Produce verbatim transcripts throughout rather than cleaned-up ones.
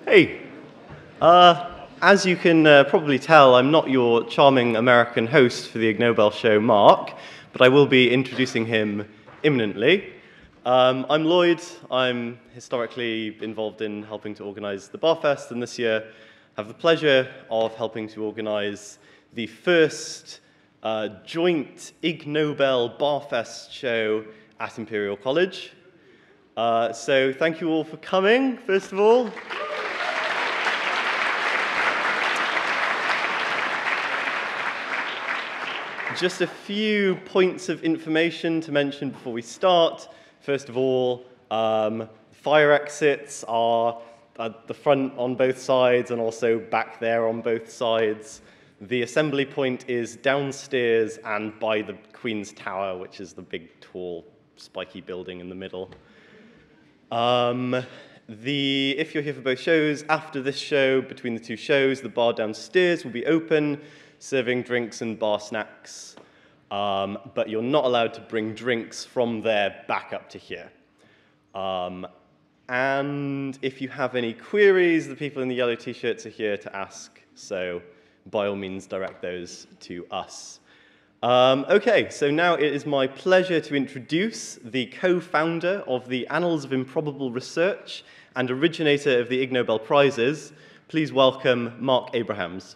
Hey, uh, as you can uh, probably tell, I'm not your charming American host for the Ig Nobel show, Mark, but I will be introducing him imminently. Um, I'm Lloyd. I'm historically involved in helping to organize the Barfest, and this year I have the pleasure of helping to organize the first uh, joint Ig Nobel Barfest show at Imperial College. Uh, so thank you all for coming, first of all. Just a few points of information to mention before we start. First of all, um, fire exits are at the front on both sides and also back there on both sides. The assembly point is downstairs and by the Queen's Tower, which is the big, tall, spiky building in the middle. Um, the, if you're here for both shows, after this show, between the two shows, the bar downstairs will be open, serving drinks and bar snacks, um, but you're not allowed to bring drinks from there back up to here. Um, and if you have any queries, the people in the yellow t-shirts are here to ask, so by all means direct those to us. Um, okay, so now it is my pleasure to introduce the co-founder of the Annals of Improbable Research and originator of the Ig Nobel Prizes. Please welcome Marc Abrahams.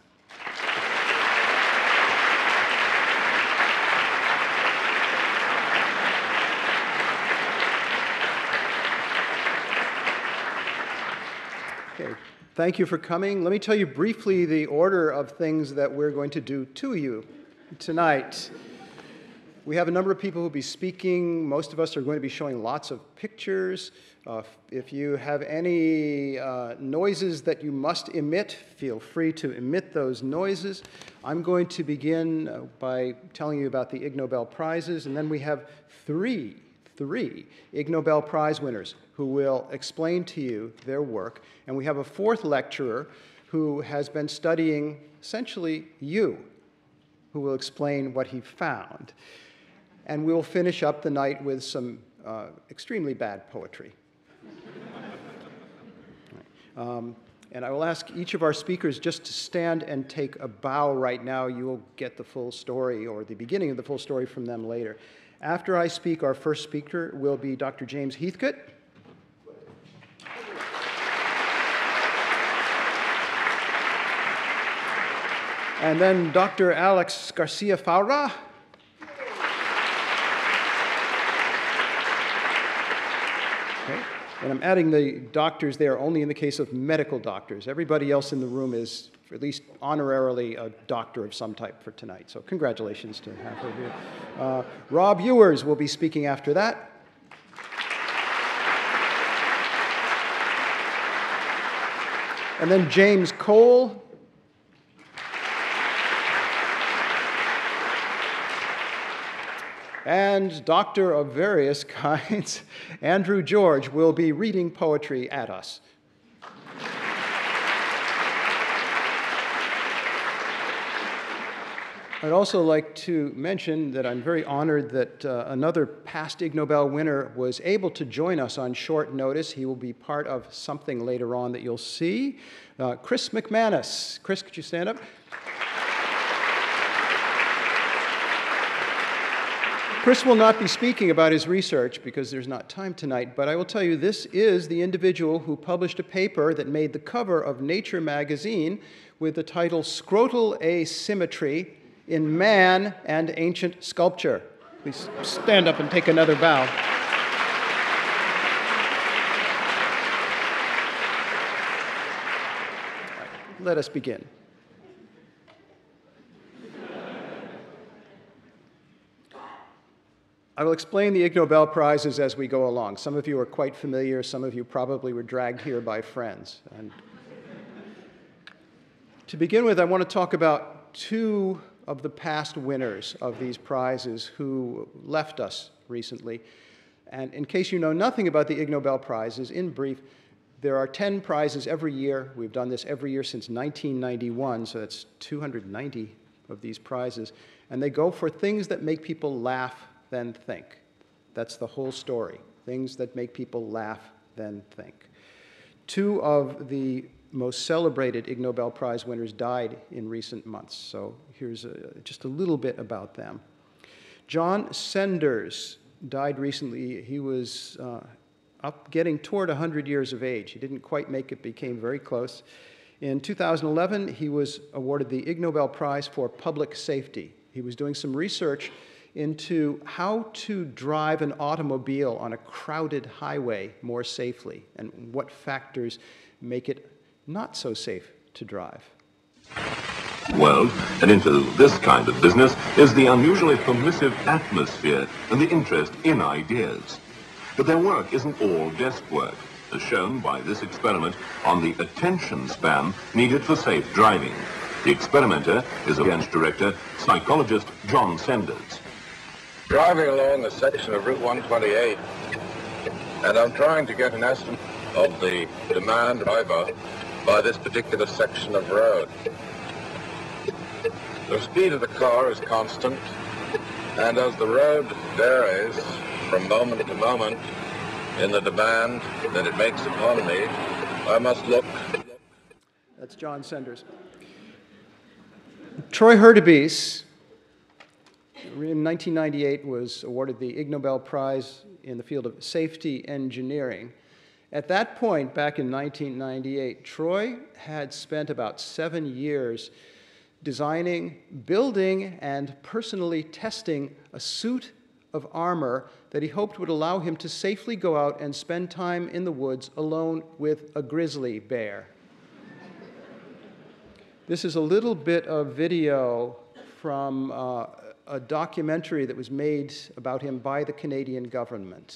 Okay, thank you for coming. Let me tell you briefly the order of things that we're going to do to you tonight. We have a number of people who will be speaking. Most of us are going to be showing lots of pictures. Uh, if you have any uh, noises that you must emit, feel free to emit those noises. I'm going to begin uh, by telling you about the Ig Nobel Prizes, and then we have three, three Ig Nobel Prize winners who will explain to you their work. And we have a fourth lecturer who has been studying essentially you, who will explain what he found. And we'll finish up the night with some uh, extremely bad poetry. um, and I will ask each of our speakers just to stand and take a bow right now. You will get the full story, or the beginning of the full story, from them later. After I speak, our first speaker will be Doctor James Heathcote. And then Doctor Alex Garcia-Faura. Okay. And I'm adding the doctors there only in the case of medical doctors. Everybody else in the room is at least honorarily a doctor of some type for tonight. So congratulations to half of you. Uh, Rob Ewers will be speaking after that. And then James Cole. And doctor of various kinds, Andrew George, will be reading poetry at us. I'd also like to mention that I'm very honored that uh, another past Ig Nobel winner was able to join us on short notice. He will be part of something later on that you'll see. Uh, Chris McManus. Chris, could you stand up? Chris will not be speaking about his research because there's not time tonight, but I will tell you this is the individual who published a paper that made the cover of Nature magazine with the title Scrotal Asymmetry in Man and Ancient Sculpture. Please stand up and take another bow. Let us begin. I will explain the Ig Nobel Prizes as we go along. Some of you are quite familiar. Some of you probably were dragged here by friends. And to begin with, I want to talk about two of the past winners of these prizes who left us recently. And in case you know nothing about the Ig Nobel Prizes, in brief, there are ten prizes every year. We've done this every year since nineteen ninety-one, so that's two hundred ninety of these prizes. And they go for things that make people laugh then think. That's the whole story. Things that make people laugh, then think. Two of the most celebrated Ig Nobel Prize winners died in recent months. So here's a, just a little bit about them. John Senders died recently. He was uh, up getting toward one hundred years of age. He didn't quite make it, became very close. In two thousand eleven, he was awarded the Ig Nobel Prize for Public Safety. He was doing some research into how to drive an automobile on a crowded highway more safely and what factors make it not so safe to drive. World, and into this kind of business is the unusually permissive atmosphere and the interest in ideas. But their work isn't all desk work, as shown by this experiment on the attention span needed for safe driving. The experimenter is against director, psychologist John Senders. Driving along a section of Route one twenty-eight, and I'm trying to get an estimate of the demand driver by this particular section of road. The speed of the car is constant, and as the road varies from moment to moment in the demand that it makes upon me, I must look. That's John Senders. Troy Hurtubise, in nineteen ninety-eight, was awarded the Ig Nobel Prize in the field of safety engineering. At that point, back in nineteen ninety-eight, Troy had spent about seven years designing, building, and personally testing a suit of armor that he hoped would allow him to safely go out and spend time in the woods alone with a grizzly bear. This is a little bit of video from uh, a documentary that was made about him by the Canadian government.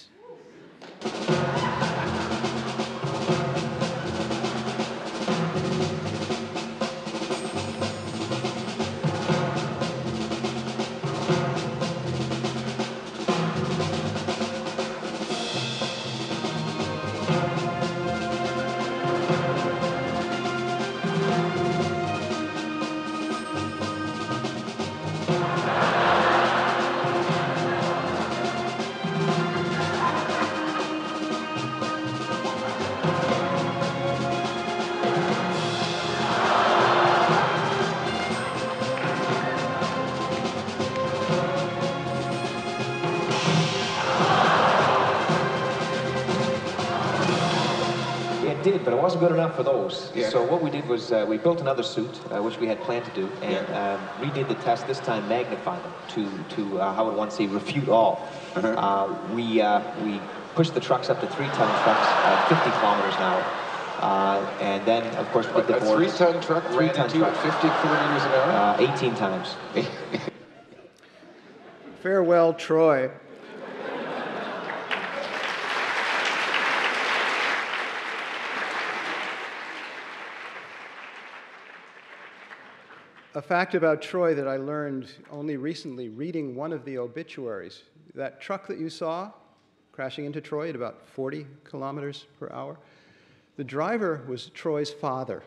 But it wasn't good enough for those. Yeah. So what we did was uh, we built another suit, uh, which we had planned to do, and Yeah. um, redid the test, this time magnified them to, to uh, how would one say, refute all. Uh-huh. Uh, we, uh, we pushed the trucks up to three-ton trucks at fifty kilometers an hour. Uh, and then, of course, we did the A boards. three-ton truck ran Three-ton into truck. at fifty kilometers an hour? Uh, eighteen times. Farewell, Troy. A fact about Troy that I learned only recently, reading one of the obituaries. That truck that you saw crashing into Troy at about forty kilometers per hour, the driver was Troy's father.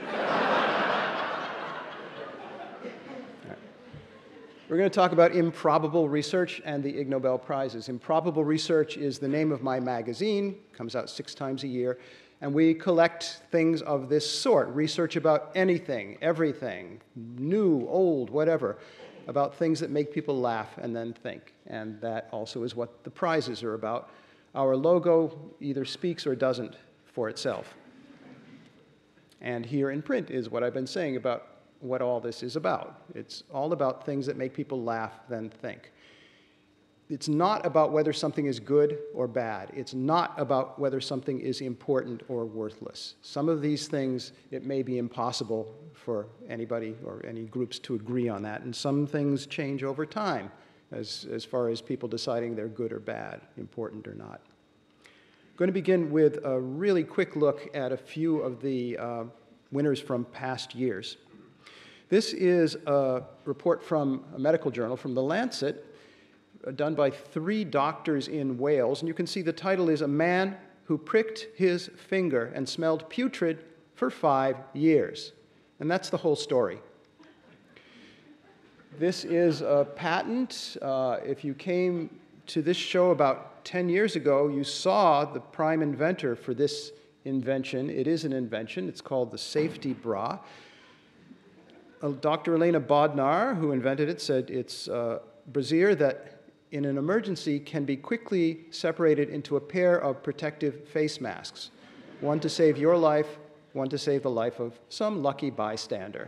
We're going to talk about improbable research and the Ig Nobel Prizes. Improbable research is the name of my magazine, comes out six times a year, and we collect things of this sort, research about anything, everything, new, old, whatever, about things that make people laugh and then think. And that also is what the prizes are about. Our logo either speaks or doesn't for itself. And here in print is what I've been saying about what all this is about. It's all about things that make people laugh, then think. It's not about whether something is good or bad. It's not about whether something is important or worthless. Some of these things, it may be impossible for anybody or any groups to agree on that, and some things change over time as, as far as people deciding they're good or bad, important or not. I'm going to begin with a really quick look at a few of the uh, winners from past years. This is a report from a medical journal, from The Lancet, done by three doctors in Wales, and you can see the title is "A Man Who Pricked His Finger and Smelled Putrid for Five Years." And that's the whole story. This is a patent. Uh, if you came to this show about ten years ago, you saw the prime inventor for this invention. It is an invention. It's called the safety bra. Uh, Doctor Elena Bodnar, who invented it, said it's a brassiere that in an emergency can be quickly separated into a pair of protective face masks, one to save your life, one to save the life of some lucky bystander.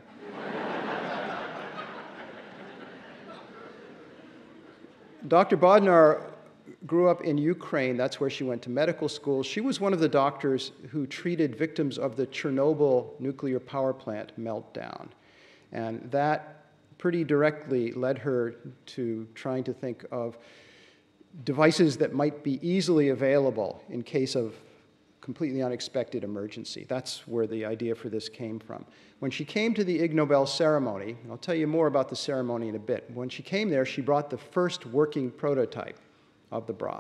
Doctor Bodnar grew up in Ukraine. That's where she went to medical school. She was one of the doctors who treated victims of the Chernobyl nuclear power plant meltdown. And that pretty directly led her to trying to think of devices that might be easily available in case of completely unexpected emergency. That's where the idea for this came from. When she came to the Ig Nobel ceremony, I'll tell you more about the ceremony in a bit. When she came there, she brought the first working prototype of the bra.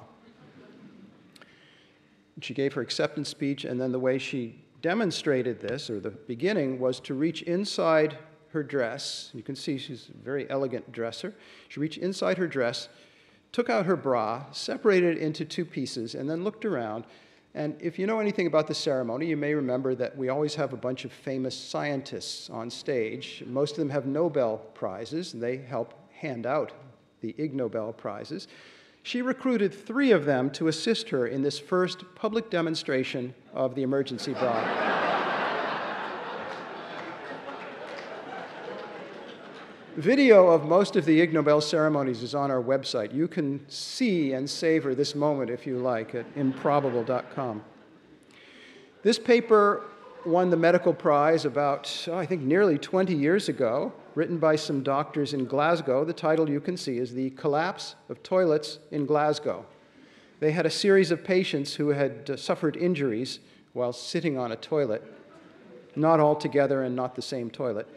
She gave her acceptance speech, and then the way she demonstrated this, or the beginning, was to reach inside her dress. You can see she's a very elegant dresser. She reached inside her dress, took out her bra, separated it into two pieces, and then looked around. And if you know anything about the ceremony, you may remember that we always have a bunch of famous scientists on stage. Most of them have Nobel Prizes, and they help hand out the Ig Nobel Prizes. She recruited three of them to assist her in this first public demonstration of the emergency bra. Video of most of the Ig Nobel ceremonies is on our website. You can see and savor this moment, if you like, at improbable dot com. This paper won the medical prize about, oh, I think, nearly twenty years ago, written by some doctors in Glasgow. The title you can see is The Collapse of Toilets in Glasgow. They had a series of patients who had uh, suffered injuries while sitting on a toilet, not all together and not the same toilet.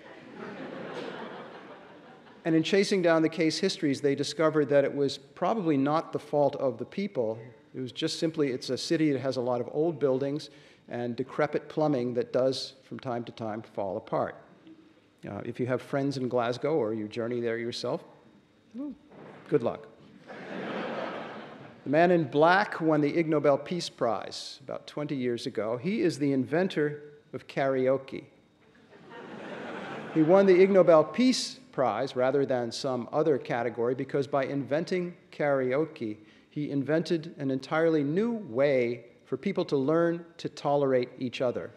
And in chasing down the case histories, they discovered that it was probably not the fault of the people. It was just simply, it's a city that has a lot of old buildings and decrepit plumbing that does, from time to time, fall apart. Uh, if you have friends in Glasgow or you journey there yourself, well, good luck. The man in black won the Ig Nobel Peace Prize about twenty years ago. He is the inventor of karaoke. He won the Ig Nobel Peace Prize rather than some other category because by inventing karaoke, he invented an entirely new way for people to learn to tolerate each other.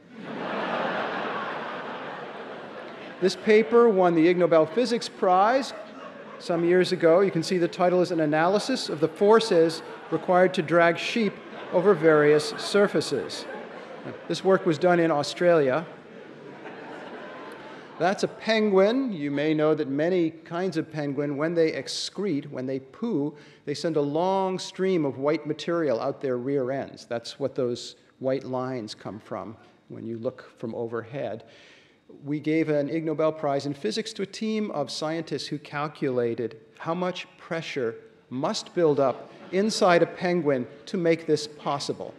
This paper won the Ig Nobel Physics Prize some years ago. You can see the title is An Analysis of the Forces Required to Drag Sheep Over Various Surfaces. This work was done in Australia. That's a penguin. You may know that many kinds of penguin, when they excrete, when they poo, they send a long stream of white material out their rear ends. That's what those white lines come from when you look from overhead. We gave an Ig Nobel Prize in physics to a team of scientists who calculated how much pressure must build up inside a penguin to make this possible.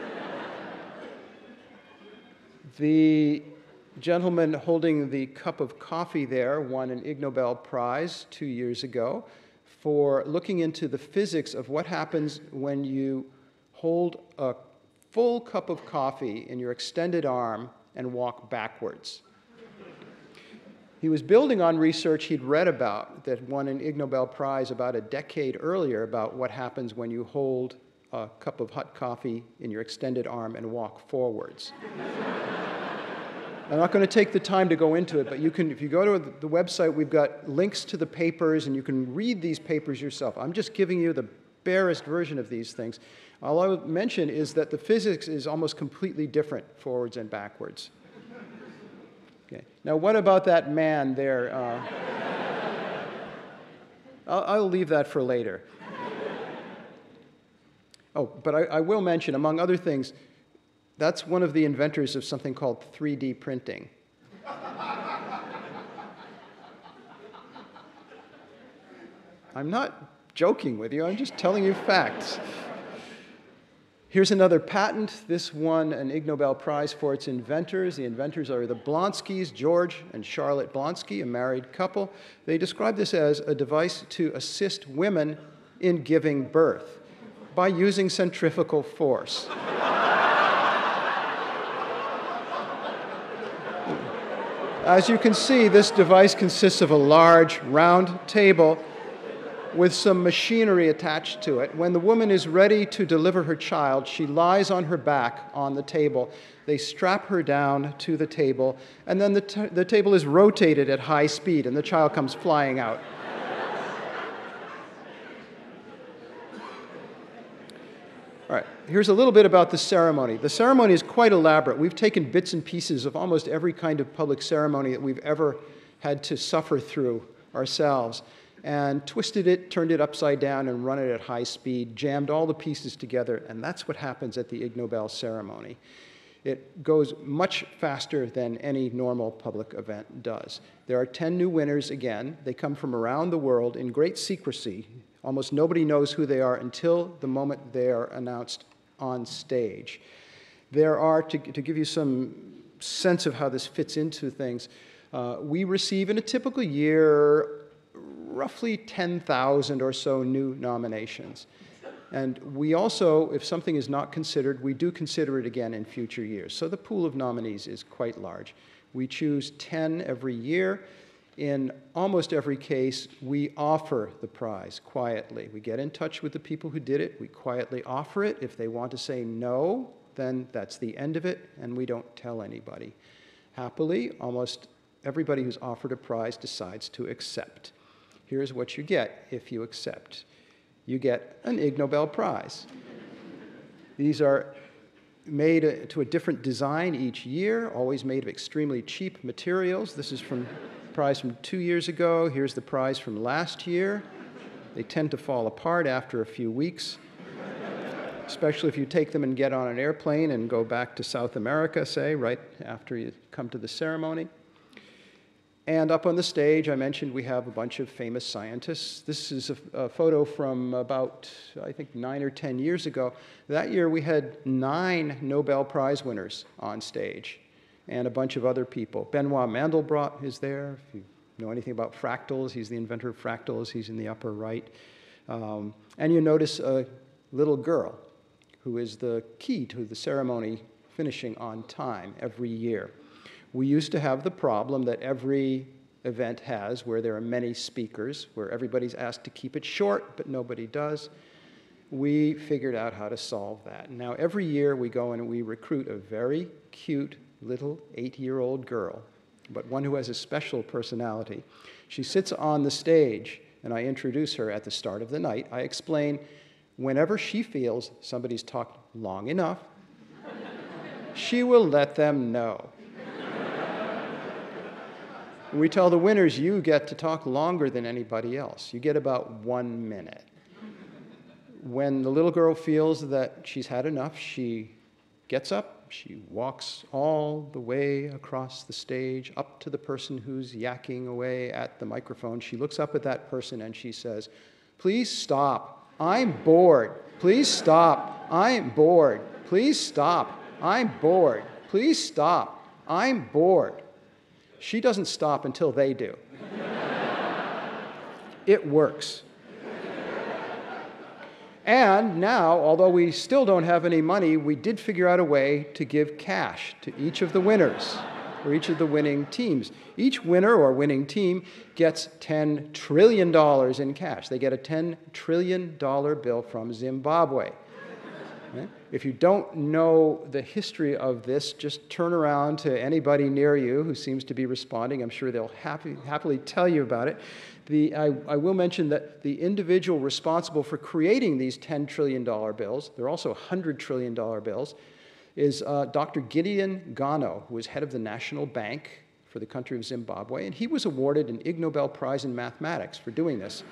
The gentleman holding the cup of coffee there won an Ig Nobel Prize two years ago for looking into the physics of what happens when you hold a full cup of coffee in your extended arm and walk backwards. He was building on research he'd read about that won an Ig Nobel Prize about a decade earlier about what happens when you hold a cup of hot coffee in your extended arm and walk forwards. I'm not going to take the time to go into it, but you can, if you go to the website, we've got links to the papers, and you can read these papers yourself. I'm just giving you the barest version of these things. All I will mention is that the physics is almost completely different forwards and backwards. Okay. Now, what about that man there? Uh, I'll, I'll leave that for later. Oh, but I, I will mention, among other things, that's one of the inventors of something called three D printing. I'm not joking with you, I'm just telling you facts. Here's another patent. This won an Ig Nobel Prize for its inventors. The inventors are the Blonskys, George and Charlotte Blonsky, a married couple. They describe this as a device to assist women in giving birth by using centrifugal force. As you can see, this device consists of a large round table with some machinery attached to it. When the woman is ready to deliver her child, she lies on her back on the table. They strap her down to the table, and then the, t the table is rotated at high speed, and the child comes flying out. All right, here's a little bit about the ceremony. The ceremony is quite elaborate. We've taken bits and pieces of almost every kind of public ceremony that we've ever had to suffer through ourselves, and twisted it, turned it upside down, and run it at high speed, jammed all the pieces together, and that's what happens at the Ig Nobel ceremony. It goes much faster than any normal public event does. There are ten new winners again. They come from around the world in great secrecy. Almost nobody knows who they are until the moment they are announced on stage. There are, to, to give you some sense of how this fits into things, uh, we receive in a typical year roughly ten thousand or so new nominations. And we also, if something is not considered, we do consider it again in future years. So the pool of nominees is quite large. We choose ten every year. In almost every case, we offer the prize quietly. We get in touch with the people who did it. We quietly offer it. If they want to say no, then that's the end of it, and we don't tell anybody. Happily, almost everybody who's offered a prize decides to accept. Here's what you get if you accept. You get an Ig Nobel Prize. These are made to a different design each year, always made of extremely cheap materials. This is from prize from two years ago. Here's the prize from last year. They tend to fall apart after a few weeks, especially if you take them and get on an airplane and go back to South America, say, right after you come to the ceremony. And up on the stage, I mentioned we have a bunch of famous scientists. This is a, a photo from about, I think, nine or ten years ago. That year, we had nine Nobel Prize winners on stage, and a bunch of other people. Benoit Mandelbrot is there. If you know anything about fractals, he's the inventor of fractals. He's in the upper right. Um, and you notice a little girl who is the key to the ceremony finishing on time every year. We used to have the problem that every event has, where there are many speakers, where everybody's asked to keep it short, but nobody does. We figured out how to solve that. Now, every year we go and we recruit a very cute little eight-year-old girl, but one who has a special personality. She sits on the stage, and I introduce her at the start of the night. I explain, whenever she feels somebody's talked long enough, she will let them know. We tell the winners, you get to talk longer than anybody else. You get about one minute. When the little girl feels that she's had enough, she gets up, she walks all the way across the stage, up to the person who's yakking away at the microphone. She looks up at that person and she says, "Please stop, I'm bored. Please stop, I'm bored. Please stop, I'm bored. Please stop, I'm bored." She doesn't stop until they do. It works. And now, although we still don't have any money, we did figure out a way to give cash to each of the winners, or each of the winning teams. Each winner or winning team gets ten trillion dollars in cash. They get a ten trillion dollar bill from Zimbabwe. If you don't know the history of this, just turn around to anybody near you who seems to be responding. I'm sure they'll happy, happily tell you about it. The, I, I will mention that the individual responsible for creating these ten trillion dollar bills, they're also one hundred trillion dollar bills, is uh, Doctor Gideon Gano, who is head of the National Bank for the country of Zimbabwe, and he was awarded an Ig Nobel Prize in mathematics for doing this.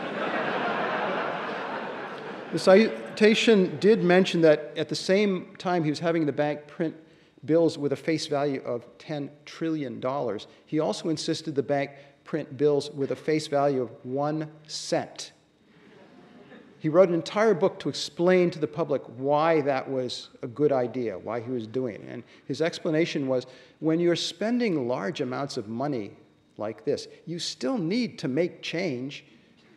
The citation did mention that at the same time he was having the bank print bills with a face value of ten trillion dollars, he also insisted the bank print bills with a face value of one cent. He wrote an entire book to explain to the public why that was a good idea, why he was doing it. And his explanation was, when you're spending large amounts of money like this, you still need to make change.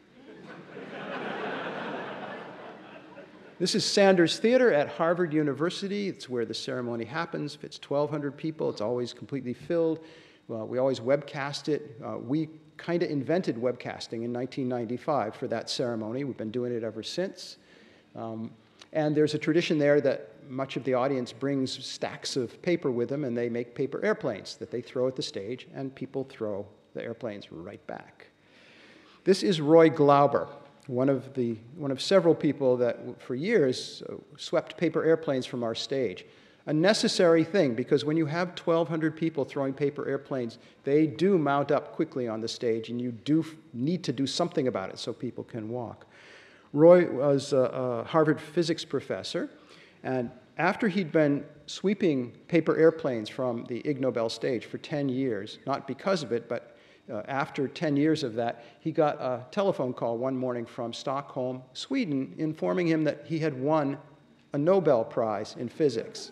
This is Sanders Theater at Harvard University. It's where the ceremony happens. It's twelve hundred people. It's always completely filled. Well, we always webcast it. Uh, we kind of invented webcasting in nineteen ninety-five for that ceremony. We've been doing it ever since. Um, and there's a tradition there that much of the audience brings stacks of paper with them, and they make paper airplanes that they throw at the stage, and people throw the airplanes right back. This is Roy Glauber, one of, the, one of several people that for years uh, swept paper airplanes from our stage. A necessary thing, because when you have twelve hundred people throwing paper airplanes, they do mount up quickly on the stage, and you do need to do something about it so people can walk. Roy was a, a Harvard physics professor, and after he'd been sweeping paper airplanes from the Ig Nobel stage for ten years, not because of it, but uh, after ten years of that, he got a telephone call one morning from Stockholm, Sweden, informing him that he had won a Nobel Prize in physics.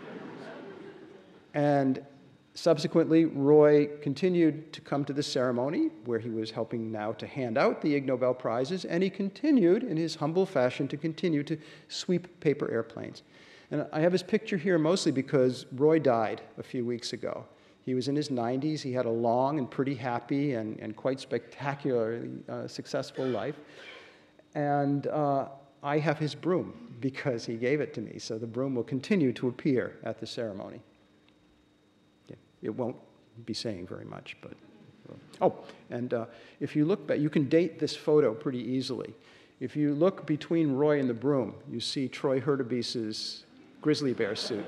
And subsequently, Roy continued to come to the ceremony, where he was helping now to hand out the Ig Nobel Prizes, and he continued, in his humble fashion, to continue to sweep paper airplanes. And I have his picture here mostly because Roy died a few weeks ago. He was in his nineties. He had a long and pretty happy and, and quite spectacularly uh, successful life. And uh, I have his broom because he gave it to me, so the broom will continue to appear at the ceremony. It won't be saying very much, but... Oh, and uh, if you look back, you can date this photo pretty easily. If you look between Roy and the broom, you see Troy Hurtubis's grizzly bear suit.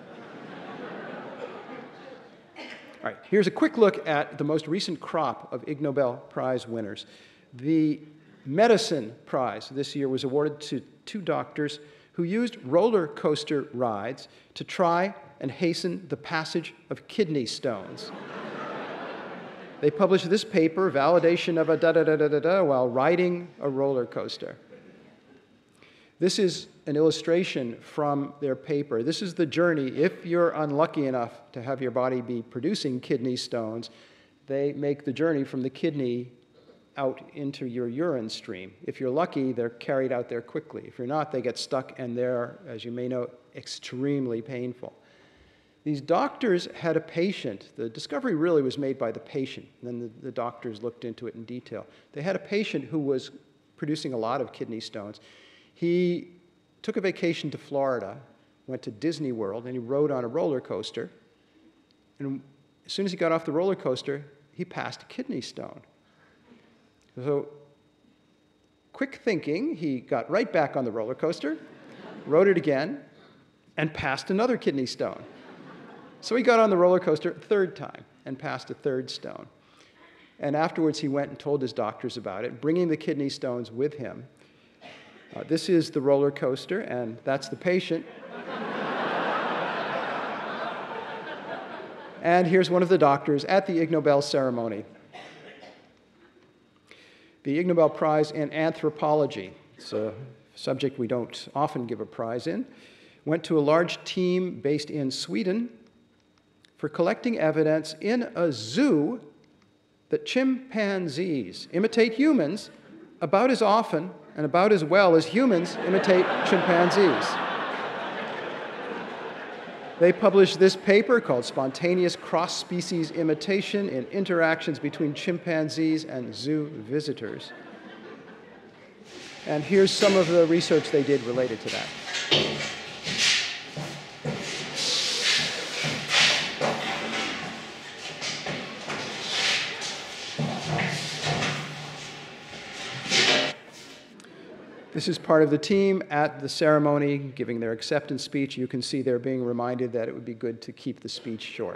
All right, here's a quick look at the most recent crop of Ig Nobel Prize winners. The Medicine Prize this year was awarded to two doctors who used roller coaster rides to try and hasten the passage of kidney stones. They published this paper, Validation of a da-da-da-da-da-da, while riding a roller coaster. This is an illustration from their paper. This is the journey. If you're unlucky enough to have your body be producing kidney stones, they make the journey from the kidney out into your urine stream. If you're lucky, they're carried out there quickly. If you're not, they get stuck, and they're, as you may know, extremely painful. These doctors had a patient. The discovery really was made by the patient, and then the, the doctors looked into it in detail. They had a patient who was producing a lot of kidney stones. He took a vacation to Florida, went to Disney World, and he rode on a roller coaster. And as soon as he got off the roller coaster, he passed a kidney stone. So, quick thinking, he got right back on the roller coaster, rode it again, and passed another kidney stone. So he got on the roller coaster a third time and passed a third stone. And afterwards, he went and told his doctors about it, bringing the kidney stones with him. Uh, this is the roller coaster, and that's the patient. And here's one of the doctors at the Ig Nobel ceremony. The Ig Nobel Prize in Anthropology, it's a subject we don't often give a prize in, went to a large team based in Sweden for collecting evidence in a zoo that chimpanzees imitate humans about as often and about as well as humans imitate chimpanzees. They published this paper called Spontaneous Cross-Species Imitation in Interactions Between Chimpanzees and Zoo Visitors. And here's some of the research they did related to that. This is part of the team at the ceremony giving their acceptance speech. You can see they're being reminded that it would be good to keep the speech short.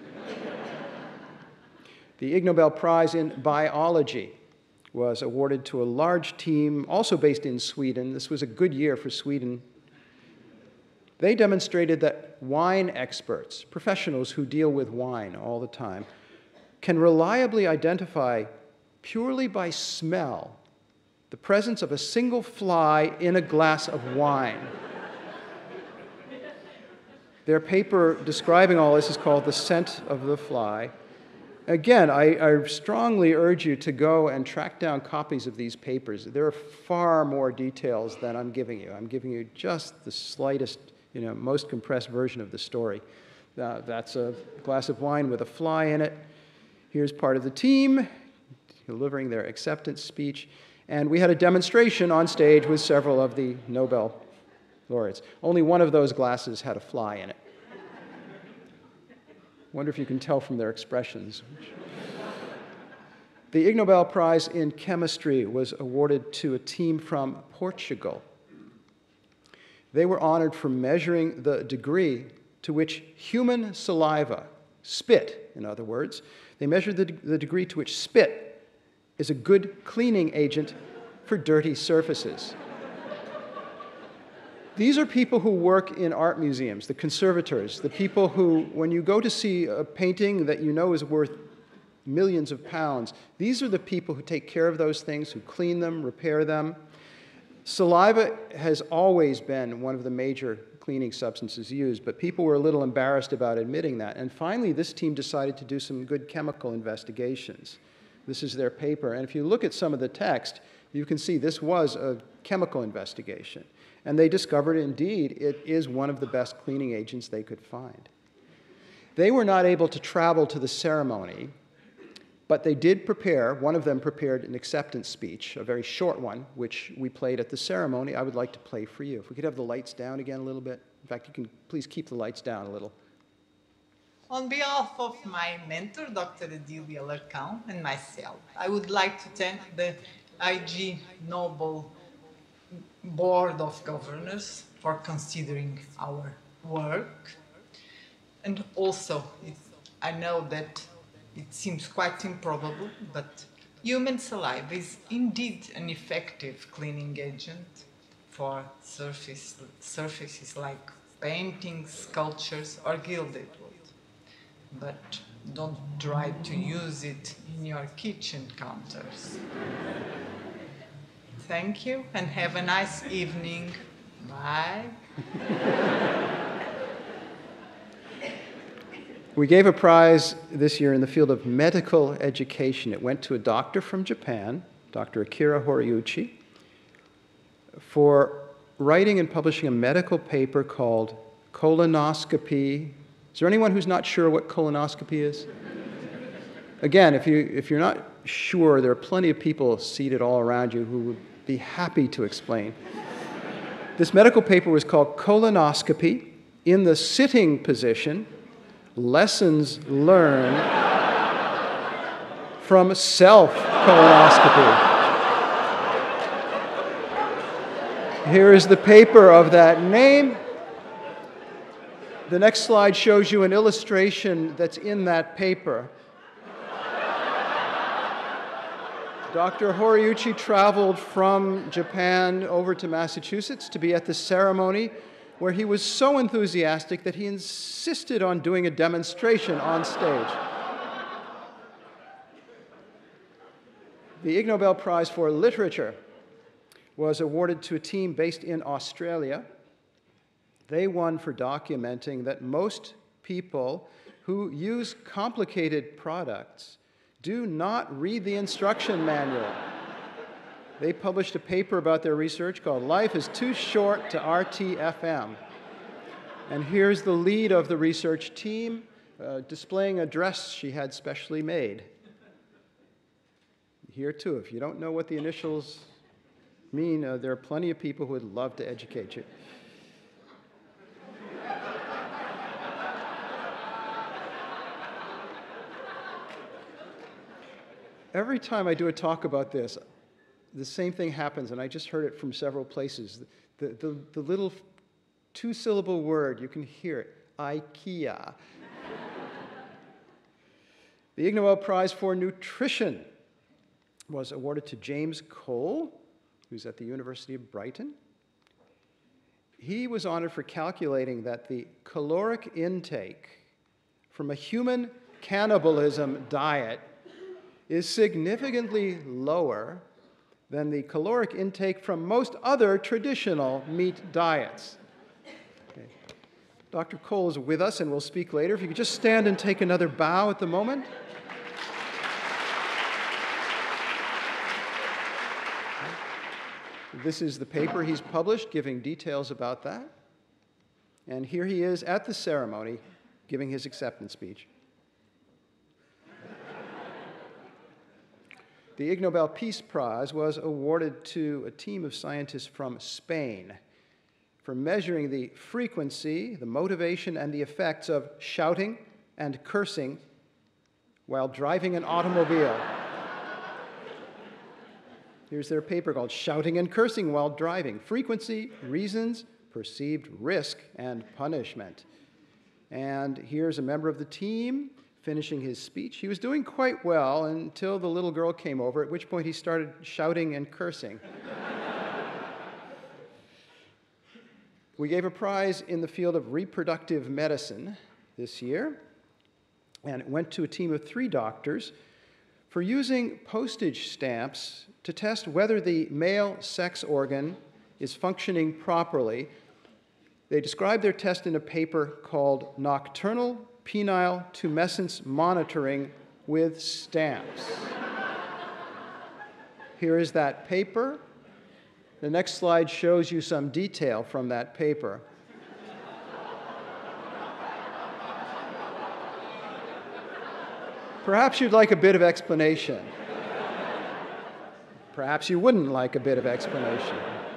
The Ig Nobel Prize in Biology was awarded to a large team, also based in Sweden. This was a good year for Sweden. They demonstrated that wine experts, professionals who deal with wine all the time, can reliably identify purely by smell the presence of a single fly in a glass of wine. Their paper describing all this is called The Scent of the Fly. Again, I, I strongly urge you to go and track down copies of these papers. There are far more details than I'm giving you. I'm giving you just the slightest, you know, most compressed version of the story. Uh, that's a glass of wine with a fly in it. Here's part of the team delivering their acceptance speech. And we had a demonstration on stage with several of the Nobel laureates. Only one of those glasses had a fly in it. Wonder if you can tell from their expressions. The Ig Nobel Prize in Chemistry was awarded to a team from Portugal. They were honored for measuring the degree to which human saliva, spit in other words, they measured the, the degree to which spit is a good cleaning agent for dirty surfaces. These are people who work in art museums, the conservators, the people who, when you go to see a painting that you know is worth millions of pounds, these are the people who take care of those things, who clean them, repair them. Saliva has always been one of the major cleaning substances used, but people were a little embarrassed about admitting that. And finally, this team decided to do some good chemical investigations. This is their paper, and if you look at some of the text, you can see this was a chemical investigation. And they discovered, indeed, it is one of the best cleaning agents they could find. They were not able to travel to the ceremony, but they did prepare, one of them prepared an acceptance speech, a very short one, which we played at the ceremony. I would like to play for you. If we could have the lights down again a little bit. In fact, you can please keep the lights down a little. On behalf of my mentor, Doctor Adília Larcão, and myself, I would like to thank the Ig Nobel Board of Governors for considering our work. And also, it, I know that it seems quite improbable, but human saliva is indeed an effective cleaning agent for surface, surfaces like paintings, sculptures, or gilded wood. But don't try to use it in your kitchen counters. Thank you, and have a nice evening. Bye. We gave a prize this year in the field of medical education. It went to a doctor from Japan, Doctor Akira Horiuchi, for writing and publishing a medical paper called Colonoscopy. Is there anyone who's not sure what colonoscopy is? Again, if, you, if you're not sure, there are plenty of people seated all around you who would be happy to explain. This medical paper was called Colonoscopy in the Sitting Position, Lessons Learned from Self-Colonoscopy. Here is the paper of that name. The next slide shows you an illustration that's in that paper. Doctor Horiuchi traveled from Japan over to Massachusetts to be at the ceremony, where he was so enthusiastic that he insisted on doing a demonstration on stage. The Ig Nobel Prize for Literature was awarded to a team based in Australia. They won for documenting that most people who use complicated products do not read the instruction manual. They published a paper about their research called Life is Too Short to R T F M. And here's the lead of the research team uh, displaying a dress she had specially made. Here too, if you don't know what the initials mean, uh, there are plenty of people who would love to educate you. Every time I do a talk about this, the same thing happens, and I just heard it from several places. The, the, the little two-syllable word, you can hear it, IKEA. The Ig Nobel Prize for Nutrition was awarded to James Cole, who's at the University of Brighton. He was honored for calculating that the caloric intake from a human cannibalism diet is significantly lower than the caloric intake from most other traditional meat diets. Okay. Doctor Cole is with us and will speak later. If you could just stand and take another bow at the moment. This is the paper he's published giving details about that. And here he is at the ceremony giving his acceptance speech. the Ig Nobel Peace Prize was awarded to a team of scientists from Spain for measuring the frequency, the motivation, and the effects of shouting and cursing while driving an automobile. Here's their paper called Shouting and Cursing While Driving: Frequency, Reasons, Perceived Risk, and Punishment. And here's a member of the team finishing his speech. He was doing quite well until the little girl came over, at which point he started shouting and cursing. We gave a prize in the field of reproductive medicine this year, and it went to a team of three doctors for using postage stamps to test whether the male sex organ is functioning properly. They described their test in a paper called Nocturnal Penile Tumescence Monitoring with Stamps. Here is that paper. The next slide shows you some detail from that paper. Perhaps you'd like a bit of explanation. Perhaps you wouldn't like a bit of explanation.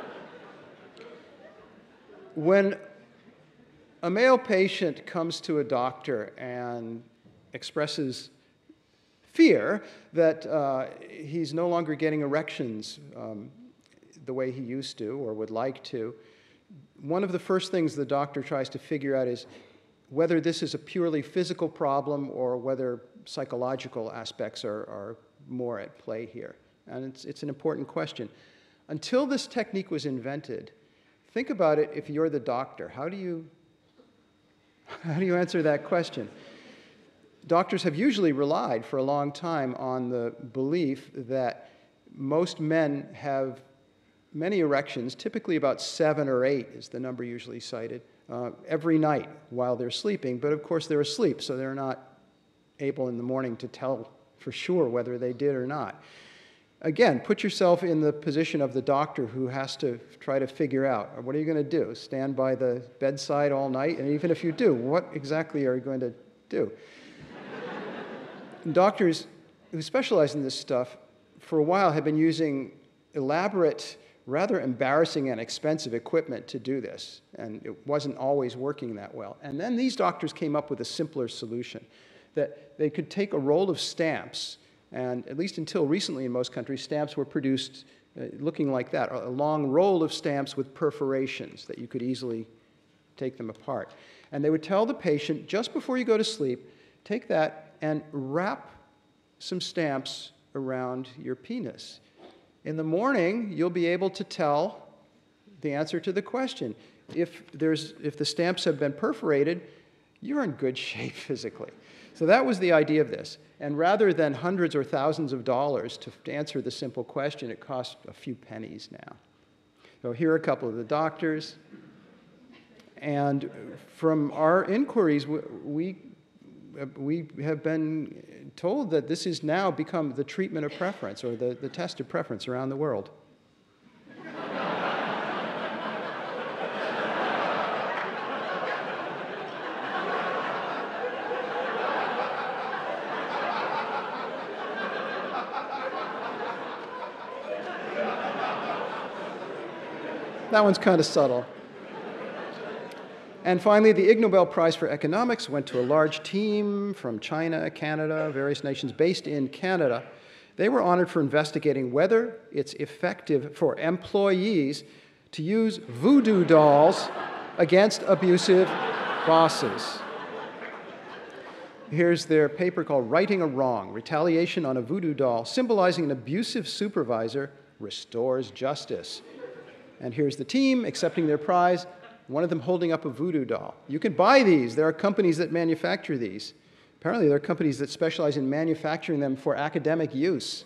When a male patient comes to a doctor and expresses fear that uh, he's no longer getting erections um, the way he used to or would like to, one of the first things the doctor tries to figure out is whether this is a purely physical problem or whether psychological aspects are, are more at play here. And it's, it's an important question. Until this technique was invented, think about it if you're the doctor. How do you, how do you answer that question? Doctors have usually relied for a long time on the belief that most men have many erections, typically about seven or eight is the number usually cited, uh, every night while they're sleeping. But of course they're asleep, so they're not able in the morning to tell for sure whether they did or not. Again, put yourself in the position of the doctor who has to try to figure out, what are you going to do? Stand by the bedside all night? And even if you do, what exactly are you going to do? Doctors who specialize in this stuff for a while have been using elaborate, rather embarrassing and expensive equipment to do this, and it wasn't always working that well. And then these doctors came up with a simpler solution, that they could take a roll of stamps, and at least until recently in most countries, stamps were produced uh, looking like that, a long roll of stamps with perforations that you could easily take them apart. And they would tell the patient, just before you go to sleep, take that and wrap some stamps around your penis. In the morning, you'll be able to tell the answer to the question. If, there's, if the stamps have been perforated, you're in good shape physically. So that was the idea of this. And rather than hundreds or thousands of dollars to, to answer the simple question, it costs a few pennies now. So here are a couple of the doctors. And from our inquiries, we, we have been told that this has now become the treatment of preference, or the, the test of preference around the world. That one's kind of subtle. And finally, the Ig Nobel Prize for Economics went to a large team from China, Canada, various nations based in Canada. They were honored for investigating whether it's effective for employees to use voodoo dolls against abusive bosses. Here's their paper called Righting a Wrong: Retaliation on a Voodoo Doll, Symbolizing an Abusive Supervisor Restores Justice. And here's the team accepting their prize, one of them holding up a voodoo doll. You can buy these. There are companies that manufacture these. Apparently, there are companies that specialize in manufacturing them for academic use.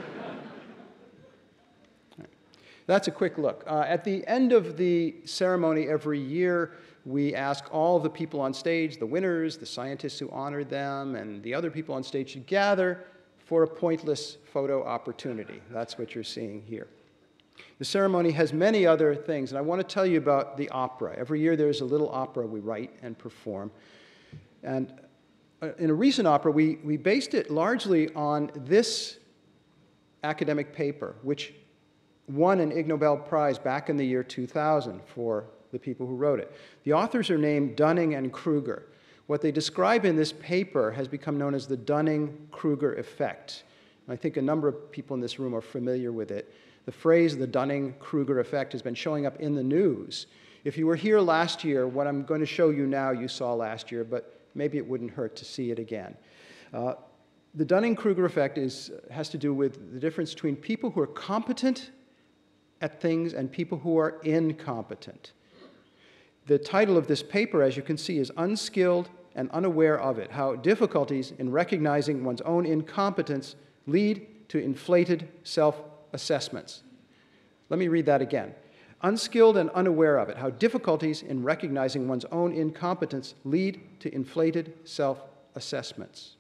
That's a quick look. Uh, at the end of the ceremony every year, we ask all the people on stage, the winners, the scientists who honored them, and the other people on stage to gather for a pointless photo opportunity. That's what you're seeing here. The ceremony has many other things, and I want to tell you about the opera. Every year there's a little opera we write and perform. And in a recent opera, we, we based it largely on this academic paper, which won an Ig Nobel Prize back in the year two thousand for the people who wrote it. The authors are named Dunning and Kruger. What they describe in this paper has become known as the Dunning-Kruger effect. And I think a number of people in this room are familiar with it. The phrase, the Dunning-Kruger effect, has been showing up in the news. If you were here last year, what I'm going to show you now you saw last year, but maybe it wouldn't hurt to see it again. Uh, the Dunning-Kruger effect is, has to do with the difference between people who are competent at things and people who are incompetent. The title of this paper, as you can see, is Unskilled and Unaware of It, How Difficulties in Recognizing One's Own Incompetence Lead to Inflated Self-Assessments. Let me read that again. Unskilled and unaware of it, how difficulties in recognizing one's own incompetence lead to inflated self-assessments.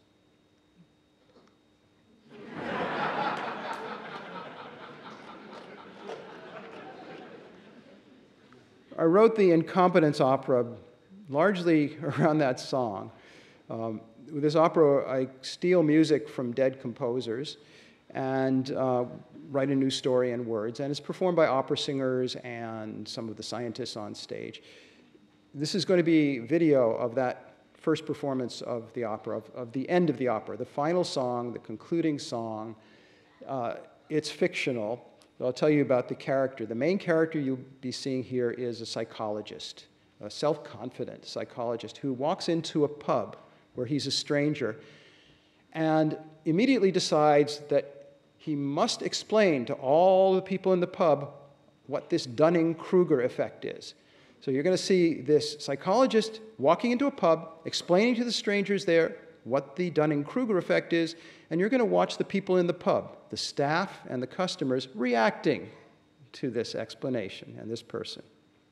I wrote the incompetence opera largely around that song. Um, with this opera, I steal music from dead composers and uh, write a new story and words, and it's performed by opera singers and some of the scientists on stage. This is going to be video of that first performance of the opera, of, of the end of the opera, the final song, the concluding song. Uh, it's fictional. I'll tell you about the character. The main character you'll be seeing here is a psychologist, a self-confident psychologist who walks into a pub where he's a stranger and immediately decides that he must explain to all the people in the pub what this Dunning-Kruger effect is. So you're going to see this psychologist walking into a pub, explaining to the strangers there what the Dunning-Kruger effect is, and you're going to watch the people in the pub, the staff and the customers, reacting to this explanation and this person.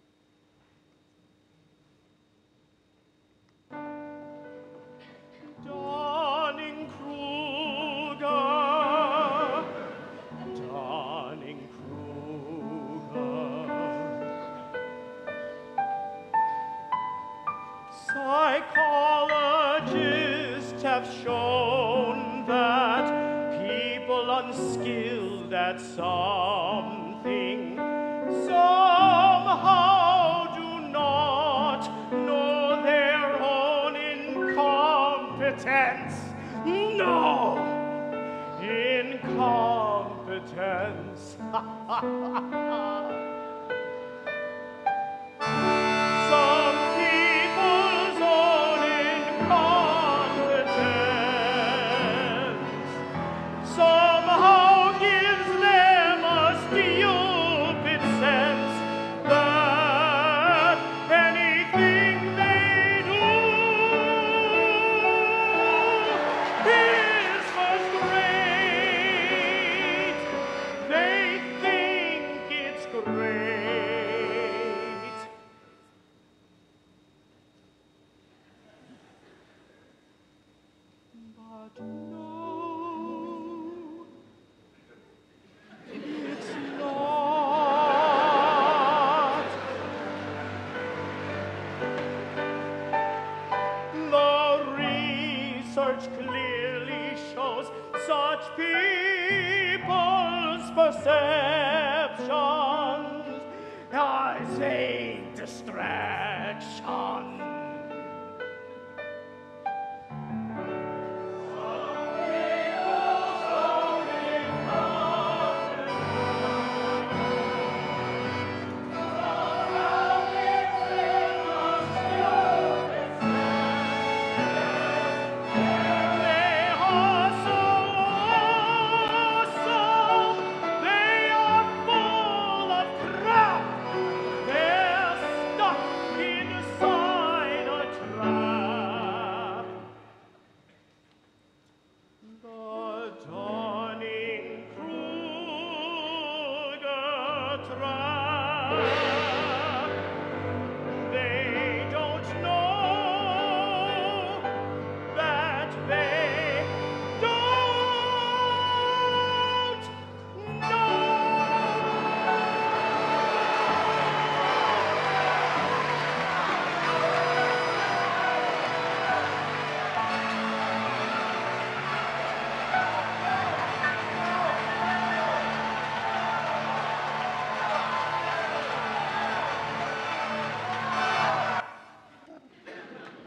Psychologists have shown that people unskilled at something somehow do not know their own incompetence. No! Incompetence. Some people's own incompetence somehow gives them a stupid sense that anything they do is first rate. They think it's great. But no, it's not. The research clearly shows such people's perceptions as a distraction.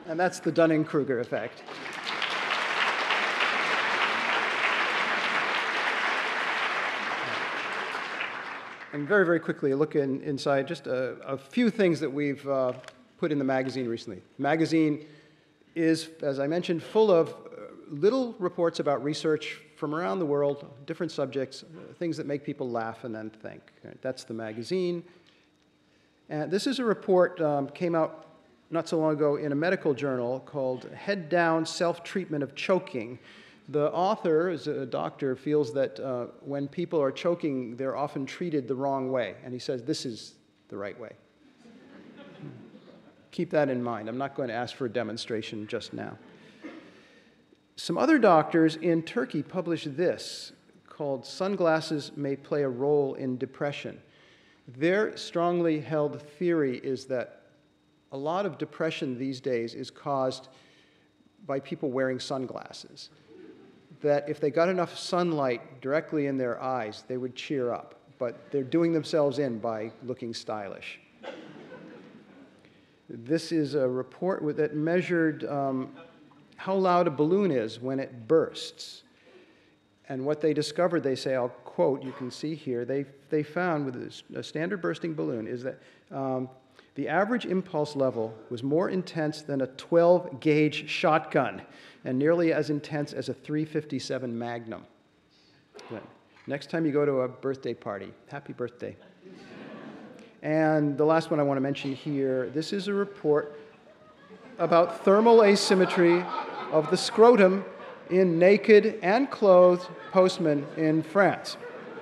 And that's the Dunning-Kruger effect. And very, very quickly, look in, inside just a, a few things that we've uh, put in the magazine recently. The magazine is, as I mentioned, full of uh, little reports about research from around the world, different subjects, uh, things that make people laugh and then think. Right? That's the magazine. And this is a report um, came out not so long ago in a medical journal called Head Down Self-Treatment of Choking. The author, as a doctor, feels that uh, when people are choking, they're often treated the wrong way. And he says, this is the right way. Keep that in mind. I'm not going to ask for a demonstration just now. Some other doctors in Turkey published this, called Sunglasses May Play a Role in Depression. Their strongly held theory is that a lot of depression these days is caused by people wearing sunglasses. That if they got enough sunlight directly in their eyes, they would cheer up. But they're doing themselves in by looking stylish. This is a report that measured um, how loud a balloon is when it bursts. And what they discovered, they say, I'll quote, you can see here, they, they found with a standard bursting balloon is that um, the average impulse level was more intense than a twelve gauge shotgun and nearly as intense as a three fifty-seven Magnum. Good. Next time you go to a birthday party, happy birthday. And the last one I want to mention here, this is a report about thermal asymmetry of the scrotum in naked and clothed postmen in France.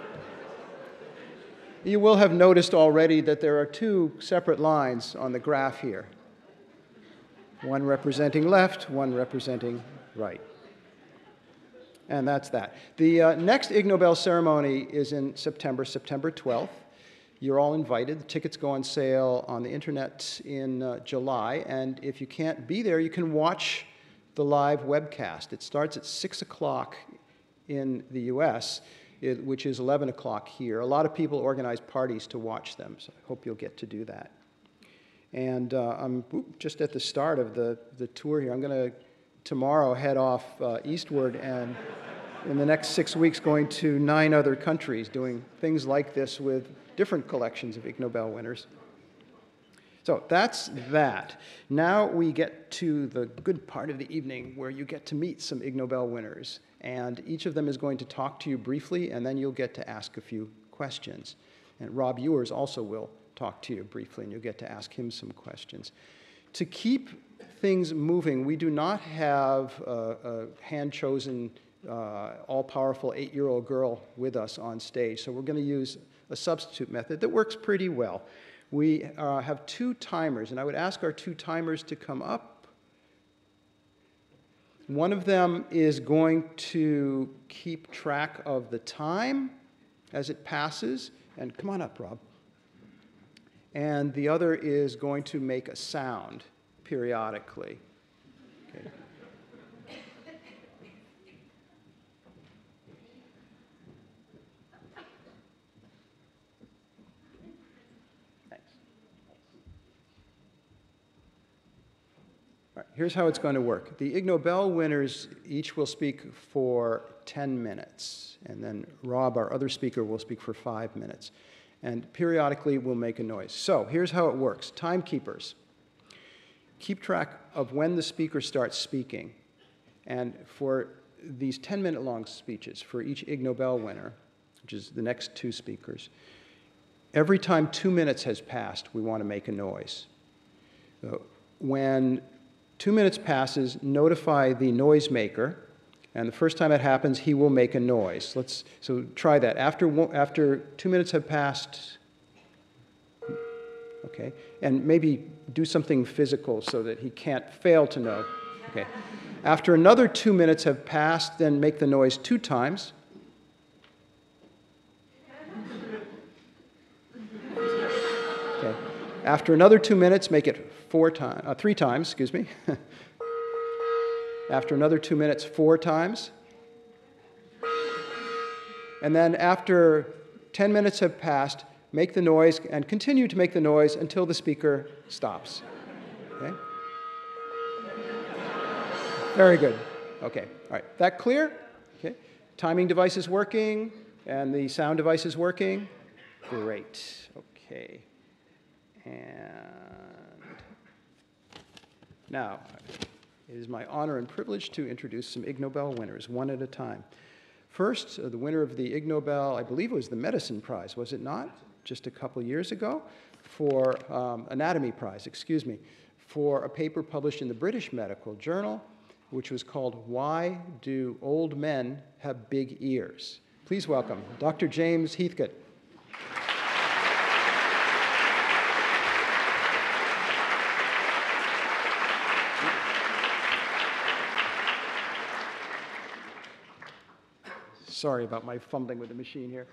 You will have noticed already that there are two separate lines on the graph here. One representing left, one representing right. And that's that. The uh, next Ig Nobel ceremony is in September, September twelfth. You're all invited. The tickets go on sale on the internet in uh, July. And if you can't be there, you can watch the live webcast. It starts at six o'clock in the U S, it, which is eleven o'clock here. A lot of people organize parties to watch them, so I hope you'll get to do that. And uh, I'm just at the start of the, the tour here. I'm going to tomorrow head off uh, eastward and in the next six weeks going to nine other countries doing things like this with different collections of Ig Nobel winners. So that's that. Now we get to the good part of the evening where you get to meet some Ig Nobel winners. And each of them is going to talk to you briefly, and then you'll get to ask a few questions. And Rob Ewers also will talk to you briefly, and you'll get to ask him some questions. To keep things moving, we do not have a, a hand-chosen, uh, all-powerful eight-year-old girl with us on stage, so we're going to use a substitute method that works pretty well. We uh, have two timers, and I would ask our two timers to come up. One of them is going to keep track of the time as it passes, and come on up, Rob. And the other is going to make a sound periodically. Okay. Here's how it's going to work. The Ig Nobel winners each will speak for ten minutes, and then Rob, our other speaker, will speak for five minutes. And periodically, we'll make a noise. So here's how it works. Timekeepers, keep track of when the speaker starts speaking. And for these ten-minute long speeches, for each Ig Nobel winner, which is the next two speakers, every time two minutes has passed, we want to make a noise. So when two minutes passes, notify the noisemaker, and the first time it happens, he will make a noise. Let's, so try that. After, after two minutes have passed, okay, and maybe do something physical so that he can't fail to know. Okay. After another two minutes have passed, then make the noise two times. Okay. After another two minutes, make it four times, uh, three times, excuse me. After another two minutes, four times. And then after ten minutes have passed, make the noise and continue to make the noise until the speaker stops. Okay? Very good. Okay, all right. That clear? Okay. Timing device is working, and the sound device is working. Great. Okay. And now, it is my honor and privilege to introduce some Ig Nobel winners, one at a time. First, uh, the winner of the Ig Nobel, I believe it was the Medicine Prize, was it not? Just a couple years ago, for um, Anatomy Prize, excuse me, for a paper published in the British Medical Journal, which was called Why Do Old Men Have Big Ears? Please welcome Doctor James Heathcote. Sorry about my fumbling with the machine here.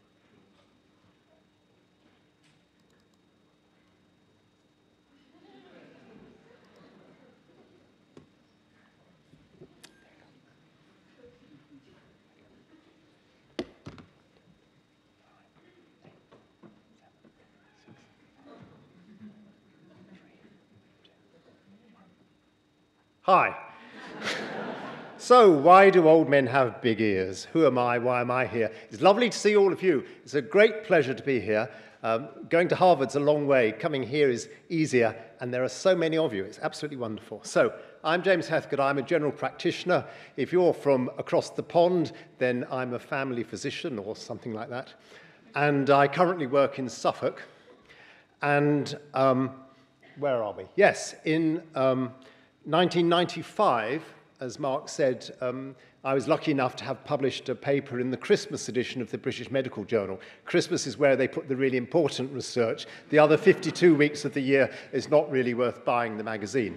Hi. So, why do old men have big ears? Who am I? Why am I here? It's lovely to see all of you. It's a great pleasure to be here. Um, going to Harvard's a long way. Coming here is easier, and there are so many of you. It's absolutely wonderful. So, I'm James Heathcote. I'm a general practitioner. If you're from across the pond, then I'm a family physician or something like that. And I currently work in Suffolk. And um, where are we? Yes, in um, nineteen ninety-five, as Mark said, um, I was lucky enough to have published a paper in the Christmas edition of the British Medical Journal. Christmas is where they put the really important research. The other fifty-two weeks of the year is not really worth buying the magazine.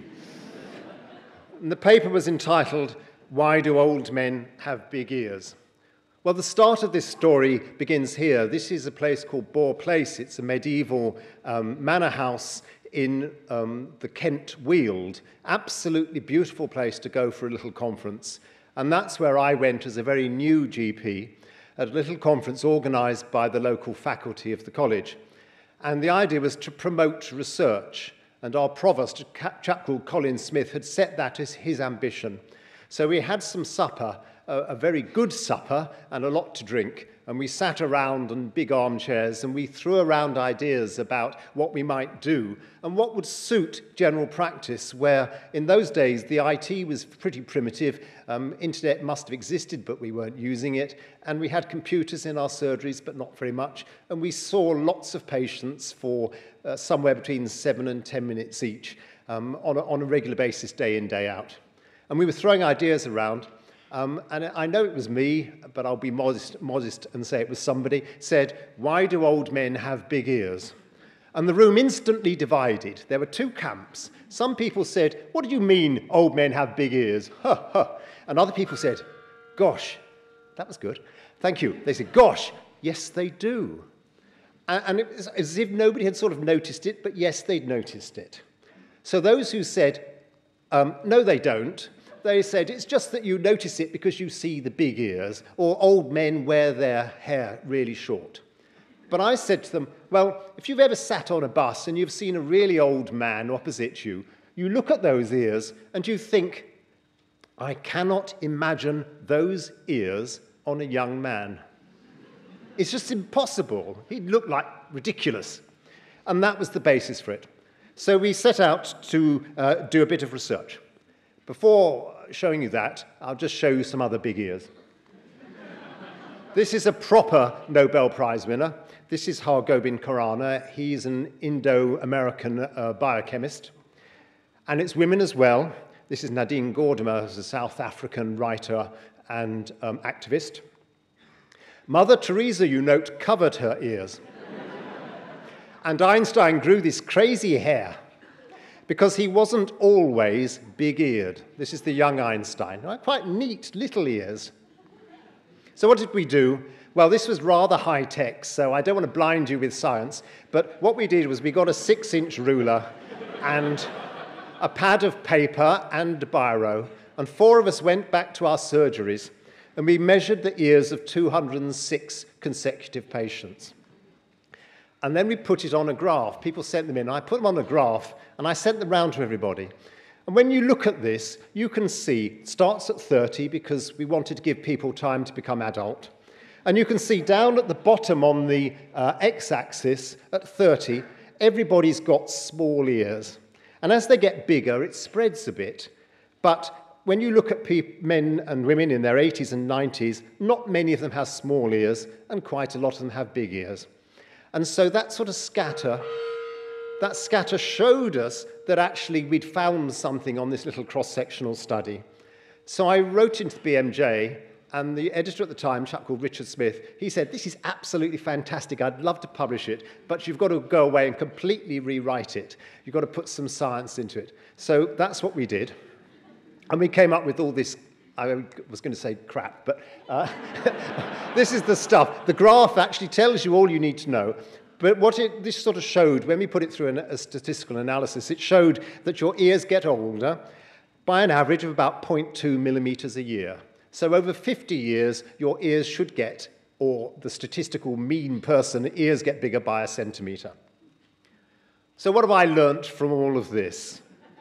And the paper was entitled, Why Do Old Men Have Big Ears? Well, the start of this story begins here. This is a place called Boar Place. It's a medieval um, manor house in um, the Kent Weald. Absolutely beautiful place to go for a little conference. And that's where I went as a very new G P at a little conference organised by the local faculty of the college. And the idea was to promote research. And our provost, a chap called Colin Smith, had set that as his ambition. So we had some supper, a, a very good supper, and a lot to drink. And we sat around in big armchairs and we threw around ideas about what we might do and what would suit general practice, where in those days the I T was pretty primitive. Um, internet must have existed, but we weren't using it. And we had computers in our surgeries, but not very much. And we saw lots of patients for uh, somewhere between seven and ten minutes each um, on, a, on a regular basis, day in, day out. And we were throwing ideas around. Um, and I know it was me, but I'll be modest, modest and say it was somebody, said, why do old men have big ears? And the room instantly divided. There were two camps. Some people said, what do you mean old men have big ears? Ha, ha. And other people said, gosh, that was good. Thank you. They said, gosh, yes, they do. And it was as if nobody had sort of noticed it, but yes, they'd noticed it. So those who said, um, no, they don't, they said, it's just that you notice it because you see the big ears, or old men wear their hair really short. But I said to them, well, if you've ever sat on a bus and you've seen a really old man opposite you, you look at those ears and you think, I cannot imagine those ears on a young man. It's just impossible. He'd look like ridiculous. And that was the basis for it. So we set out to uh, do a bit of research. Before showing you that, I'll just show you some other big ears. This is a proper Nobel Prize winner. This is Hargobind Khorana. He's an Indo-American uh, biochemist. And it's women as well. This is Nadine Gordimer, who's a South African writer and um, activist. Mother Teresa, you note, covered her ears. And Einstein grew this crazy hair because he wasn't always big-eared. This is the young Einstein. Quite neat little ears. So what did we do? Well, this was rather high-tech, so I don't want to blind you with science, but what we did was we got a six-inch ruler and a pad of paper and a biro, and four of us went back to our surgeries, and we measured the ears of two hundred six consecutive patients. And then we put it on a graph. People sent them in. I put them on a graph, and I sent them round to everybody. And when you look at this, you can see it starts at thirty because we wanted to give people time to become adult. And you can see down at the bottom on the uh, x-axis at thirty, everybody's got small ears. And as they get bigger, it spreads a bit. But when you look at men and women in their eighties and nineties, not many of them have small ears, and quite a lot of them have big ears. And so that sort of scatter, that scatter showed us that actually we'd found something on this little cross-sectional study. So I wrote into the B M J, and the editor at the time, a chap called Richard Smith, he said, this is absolutely fantastic, I'd love to publish it, but you've got to go away and completely rewrite it. You've got to put some science into it. So that's what we did. And we came up with all this, I was going to say crap, but uh, this is the stuff. The graph actually tells you all you need to know. But what it, this sort of showed, when we put it through an, a statistical analysis, it showed that your ears get older by an average of about zero point two millimeters a year. So over fifty years, your ears should get, or the statistical mean person, ears get bigger by a centimetre. So what have I learnt from all of this?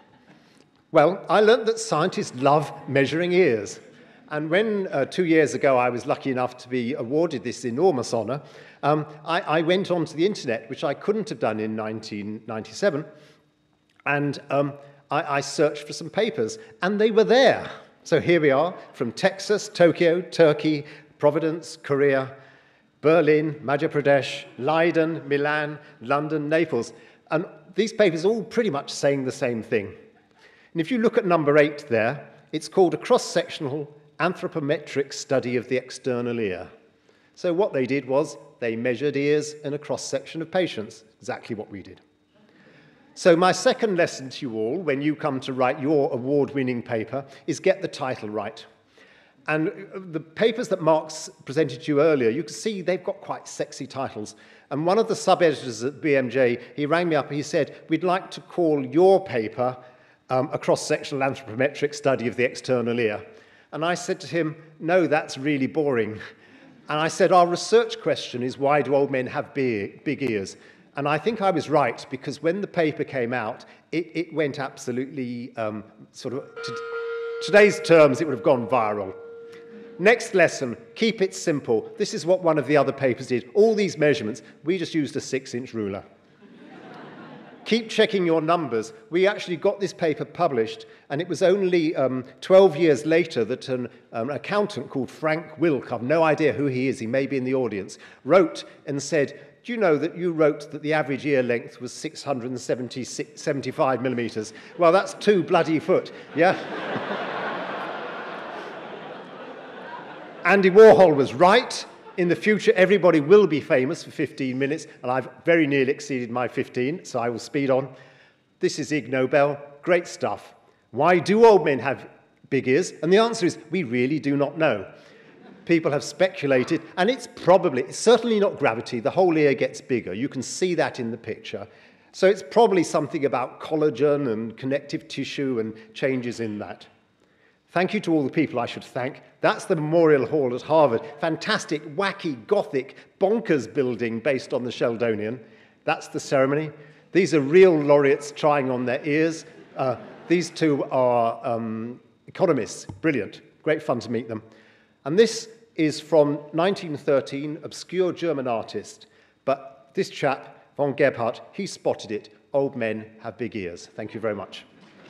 Well, I learnt that scientists love measuring ears. And when uh, two years ago I was lucky enough to be awarded this enormous honour, um, I, I went onto the internet, which I couldn't have done in nineteen ninety-seven, and um, I, I searched for some papers, and they were there. So here we are, from Texas, Tokyo, Turkey, Providence, Korea, Berlin, Madhya Pradesh, Leiden, Milan, London, Naples. And these papers are all pretty much saying the same thing. And if you look at number eight there, it's called a cross-sectional anthropometric study of the external ear. So what they did was they measured ears in a cross-section of patients, exactly what we did. So my second lesson to you all, when you come to write your award-winning paper, is get the title right. And the papers that Mark's presented to you earlier, you can see they've got quite sexy titles. And one of the sub-editors at B M J, he rang me up and he said, we'd like to call your paper um, a cross-sectional anthropometric study of the external ear. And I said to him, no, that's really boring. And I said, our research question is, why do old men have big, big ears? And I think I was right, because when the paper came out, it, it went absolutely, um, sort of, to today's terms, it would have gone viral. Next lesson, keep it simple. This is what one of the other papers did. All these measurements, we just used a six-inch ruler. Keep checking your numbers. We actually got this paper published, and it was only um, twelve years later that an um, accountant called Frank Wilk, I've no idea who he is, he may be in the audience, wrote and said, do you know that you wrote that the average ear length was six hundred seventy-five millimeters? Well, that's two bloody foot, yeah? Andy Warhol was right. In the future, everybody will be famous for fifteen minutes, and I've very nearly exceeded my fifteen, so I will speed on. This is Ig Nobel. Great stuff. Why do old men have big ears? And the answer is, we really do not know. People have speculated, and it's probably, it's certainly not gravity. The whole ear gets bigger. You can see that in the picture. So it's probably something about collagen and connective tissue and changes in that. Thank you to all the people I should thank. That's the Memorial Hall at Harvard. Fantastic, wacky, gothic, bonkers building based on the Sheldonian. That's the ceremony. These are real laureates trying on their ears. Uh, these two are um, economists. Brilliant. Great fun to meet them. And this is from nineteen thirteen, obscure German artist. But this chap, von Gebhardt, he spotted it. Old men have big ears. Thank you very much.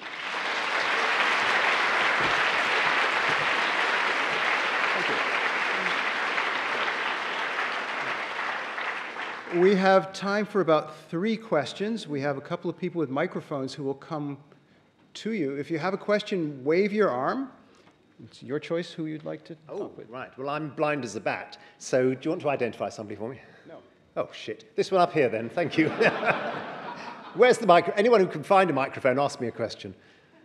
We have time for about three questions. We have a couple of people with microphones who will come to you. If you have a question, wave your arm. It's your choice who you'd like to oh, talk with. Right. Well, I'm blind as a bat, so do you want to identify somebody for me? No. Oh, shit. This one up here, then. Thank you. Where's the microphone? Anyone who can find a microphone, ask me a question.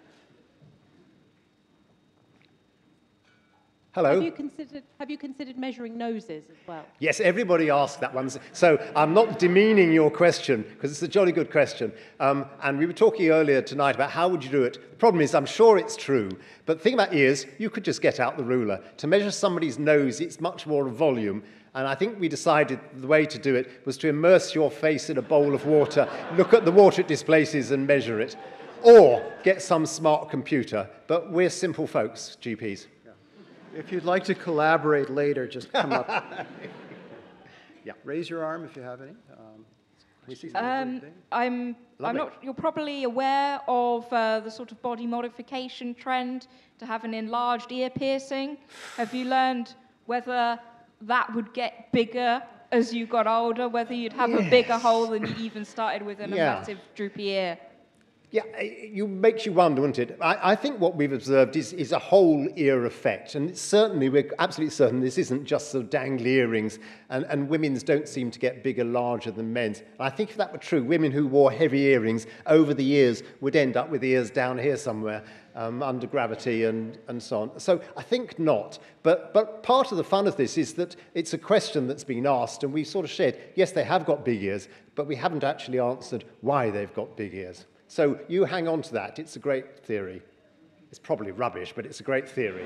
Hello. Have you considered, have you considered measuring noses as well? Yes, everybody asked that one. So I'm not demeaning your question, because it's a jolly good question. Um, and we were talking earlier tonight about how would you do it. The problem is, I'm sure it's true, but the thing about ears, you could just get out the ruler. To measure somebody's nose, it's much more volume. And I think we decided the way to do it was to immerse your face in a bowl of water, look at the water it displaces and measure it. or get some smart computer. But we're simple folks, G Ps. If you'd like to collaborate later, just come up. Yeah, raise your arm if you have any. Um, we see Um, I'm, I'm not, you're probably aware of uh, the sort of body modification trend to have an enlarged ear piercing. Have you learned whether that would get bigger as you got older, whether you'd have Yes. a bigger hole than you even started with and Yeah. a massive droopy ear? Yeah, it makes you wonder, wouldn't it? I, I think what we've observed is, is a whole ear effect, and certainly we're absolutely certain this isn't just sort of dangly earrings, and, and women's don't seem to get bigger, larger than men's. And I think if that were true, women who wore heavy earrings over the years would end up with ears down here somewhere, um, under gravity and, and so on. So I think not. But, but part of the fun of this is that it's a question that's been asked, and we sort of shared, yes, they have got big ears, but we haven't actually answered why they've got big ears. So you hang on to that. It's a great theory. It's probably rubbish, but it's a great theory.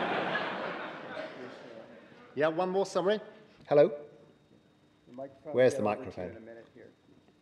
Yeah, one more summary. Hello? The microphone Where's will the get over to you microphone? in a minute here.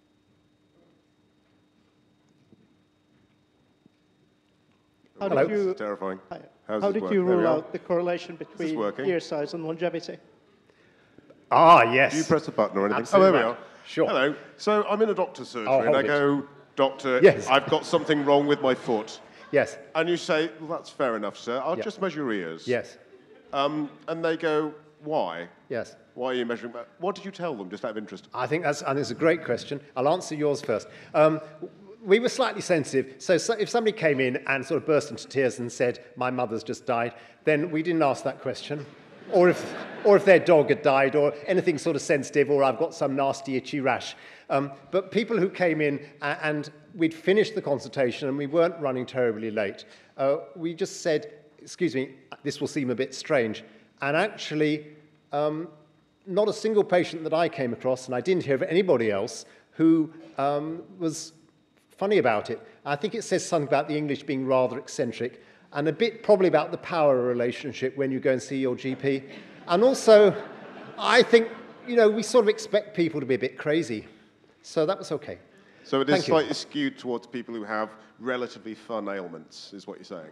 How Hello. did you, Terrifying. Hi. How's How this did work? you There we rule are. out the correlation between working? ear size and longevity? Ah, yes. Do you press a button or anything? Absolutely Oh, there we right. are. Sure. Hello. So I'm in a doctor's surgery, I'll and I hold it. go, Doctor, Yes. I've got something wrong with my foot. Yes. And you say, well, that's fair enough, sir. I'll Yeah. just measure your ears. Yes. Um, and they go, why? Yes. Why are you measuring? What did you tell them, just out of interest? I think that's, and it's a great question. I'll answer yours first. Um, we were slightly sensitive, so, so if somebody came in and sort of burst into tears and said, my mother's just died, then we didn't ask that question. Or if, or if their dog had died, or anything sort of sensitive, or I've got some nasty itchy rash. Um, but people who came in a- and we'd finished the consultation and we weren't running terribly late, uh, we just said, excuse me, this will seem a bit strange. And actually, um, not a single patient that I came across, and I didn't hear of anybody else, who um, was funny about it. I think it says something about the English being rather eccentric, and a bit probably about the power relationship when you go and see your G P. And also, I think, you know, we sort of expect people to be a bit crazy. So that was okay. So it is Thank you. slightly skewed towards people who have relatively fun ailments, is what you're saying.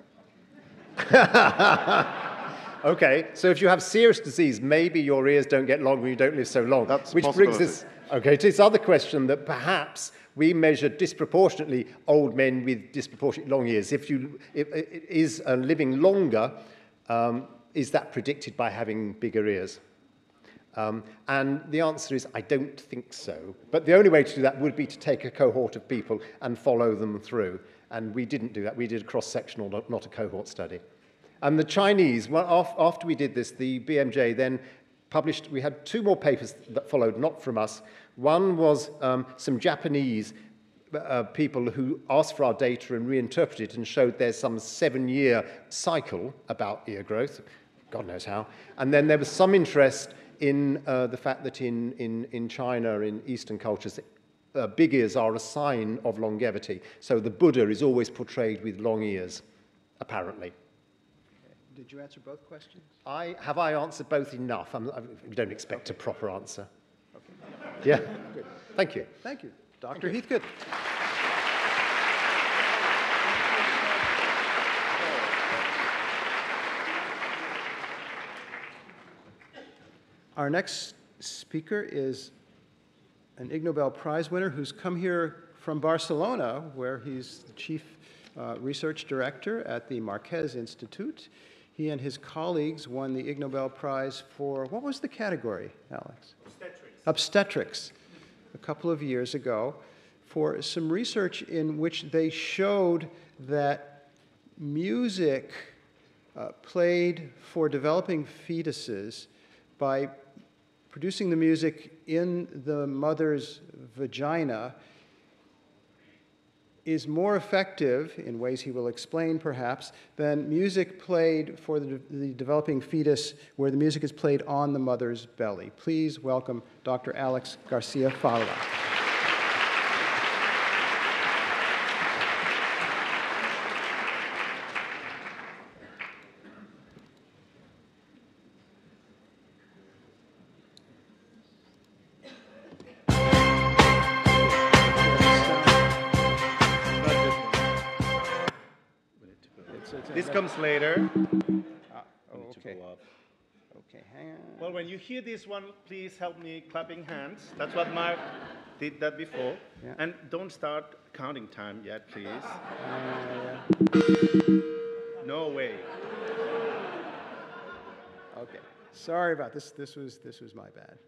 Okay, so if you have serious disease, maybe your ears don't get longer and you don't live so long. That's a Which brings possibility. us, okay, to this other question that perhaps we measure disproportionately old men with disproportionately long ears. If you if, if, is uh, living longer, um, is that predicted by having bigger ears? Um, and the answer is, I don't think so. But the only way to do that would be to take a cohort of people and follow them through. And we didn't do that. We did a cross-sectional, not, not a cohort study. And the Chinese, well, af- after we did this, the B M J then published, we had two more papers that followed, not from us. One was um, some Japanese uh, people who asked for our data and reinterpreted it and showed there's some seven-year cycle about ear growth, God knows how. And then there was some interest in uh, the fact that in, in, in China, in Eastern cultures, uh, big ears are a sign of longevity. So the Buddha is always portrayed with long ears, apparently. Did you answer both questions? I, have I answered both enough? I'm, I don't expect a proper answer. Okay. Yeah. Good. Thank you. Thank you. Doctor Heathcote. Our next speaker is an Ig Nobel Prize winner who's come here from Barcelona, where he's the chief uh, research director at the Marquès Institute. He and his colleagues won the Ig Nobel Prize for, what was the category, Alex? Obstetrics. Obstetrics, a couple of years ago, for some research in which they showed that music uh, played for developing fetuses by producing the music in the mother's vagina is more effective, in ways he will explain perhaps, than music played for the, the developing fetus where the music is played on the mother's belly. Please welcome Doctor Alex Garcia-Faura. comes later. Ah, oh, okay. Okay, hang on. Well, when you hear this one, please help me clapping hands. That's what Mark did that before. Yeah. And don't start counting time yet, please. Uh, No way. Okay. Sorry about this. This was this was my bad.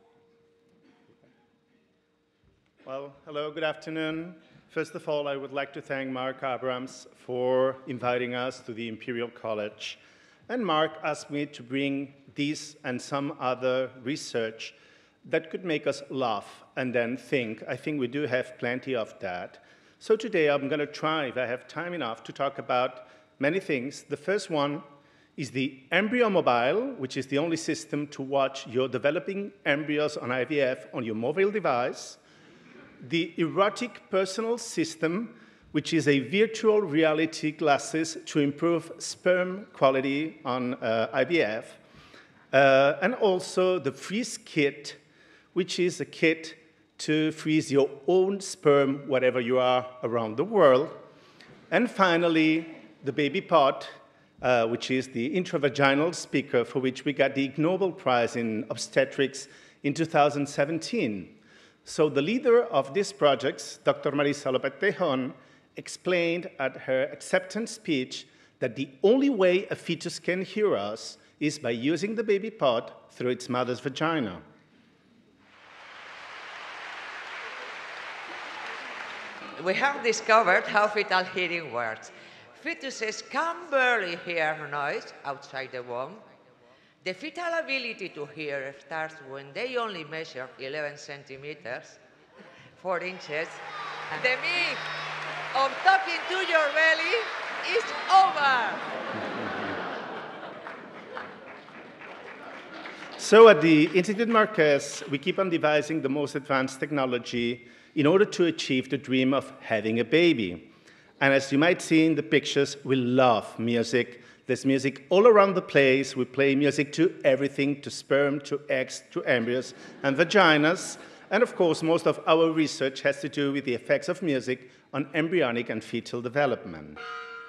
Well, hello, good afternoon. First of all, I would like to thank Marc Abrahams for inviting us to the Imperial College. And Mark asked me to bring this and some other research that could make us laugh and then think. I think we do have plenty of that. So today I'm going to try, if I have time enough, to talk about many things. The first one is the Embryo Mobile, which is the only system to watch your developing embryos on I V F on your mobile device. The Erotic Personal System, which is a virtual reality glasses to improve sperm quality on uh, I V F. Uh, and also the Freeze Kit, which is a kit to freeze your own sperm wherever you are around the world. And finally, the Baby Pod, uh, which is the intravaginal speaker for which we got the Ig Nobel Prize in obstetrics in two thousand seventeen. So the leader of these projects, Doctor Marisa Lopez-Tejon, explained at her acceptance speech that the only way a fetus can hear us is by using the baby pod through its mother's vagina. We have discovered how fetal hearing works. Fetuses can barely hear noise outside the womb. The fetal ability to hear starts when they only measure eleven centimeters, four inches. The myth of talking to your belly is over. So at the Institut Marquess, we keep on devising the most advanced technology in order to achieve the dream of having a baby. And as you might see in the pictures, we love music. There's music all around the place. We play music to everything, to sperm, to eggs, to embryos, and vaginas. And of course, most of our research has to do with the effects of music on embryonic and fetal development.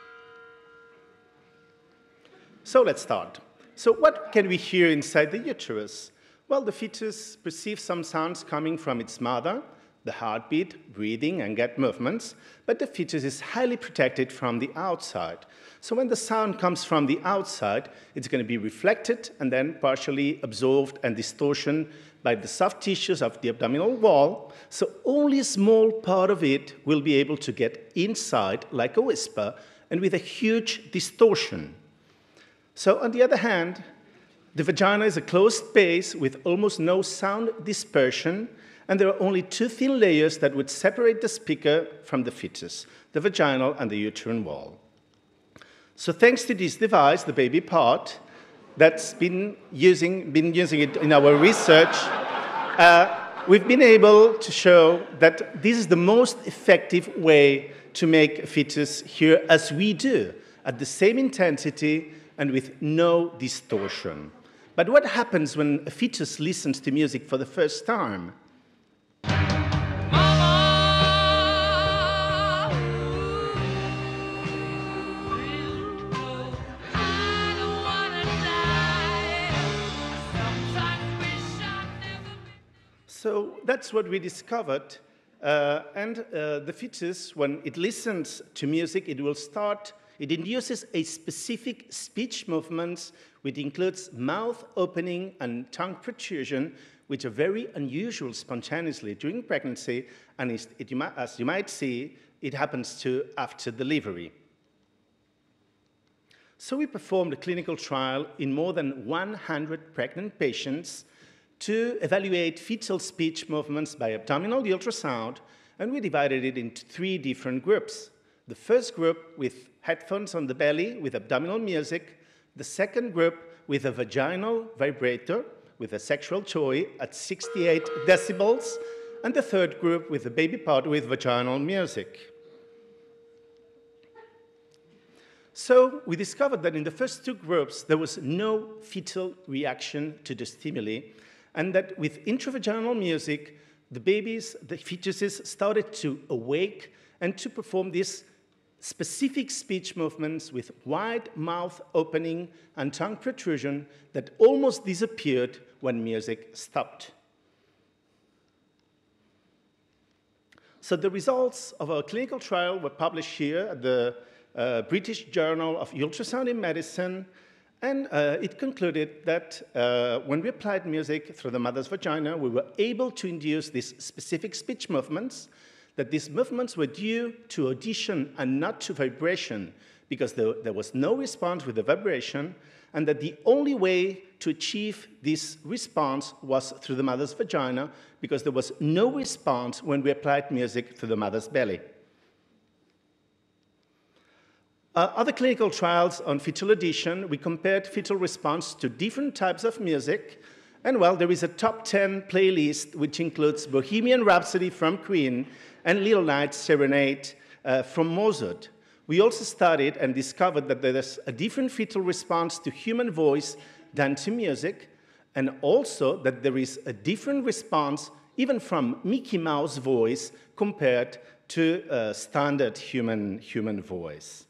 So let's start. So what can we hear inside the uterus? Well, the fetus perceives some sounds coming from its mother, the heartbeat, breathing, and gut movements, but the fetus is highly protected from the outside. So when the sound comes from the outside, it's going to be reflected and then partially absorbed and distortion by the soft tissues of the abdominal wall, so only a small part of it will be able to get inside like a whisper and with a huge distortion. So on the other hand, the vagina is a closed space with almost no sound dispersion, and there are only two thin layers that would separate the speaker from the fetus, the vaginal and the uterine wall. So thanks to this device, the baby pod, that's been using, been using it in our research, uh, we've been able to show that this is the most effective way to make a fetus hear as we do, at the same intensity and with no distortion. But what happens when a fetus listens to music for the first time? So that's what we discovered. Uh, and uh, the fetus, when it listens to music, it will start, it induces a specific speech movements, which includes mouth opening and tongue protrusion, which are very unusual spontaneously during pregnancy, and it, it, as you might see, it happens to after delivery. So we performed a clinical trial in more than one hundred pregnant patients to evaluate fetal speech movements by abdominal ultrasound, and we divided it into three different groups. The first group with headphones on the belly with abdominal music, the second group with a vaginal vibrator with a sexual toy at sixty-eight decibels, and the third group with a baby pod with vaginal music. So we discovered that in the first two groups, there was no fetal reaction to the stimuli, and that with intravaginal music, the babies, the fetuses, started to awake and to perform this specific speech movements with wide mouth opening and tongue protrusion that almost disappeared when music stopped. So the results of our clinical trial were published here at the uh, British Journal of Ultrasound in Medicine, and uh, it concluded that uh, when we applied music through the mother's vagina, we were able to induce these specific speech movements, that these movements were due to audition and not to vibration, because there, there was no response with the vibration, and that the only way to achieve this response was through the mother's vagina, because there was no response when we applied music through the mother's belly. Uh, other clinical trials on fetal audition, we compared fetal response to different types of music, and well, there is a top ten playlist which includes Bohemian Rhapsody from Queen and Little Night Serenade uh, from Mozart. We also studied and discovered that there is a different fetal response to human voice than to music, and also that there is a different response even from Mickey Mouse voice compared to uh, standard human, human voice.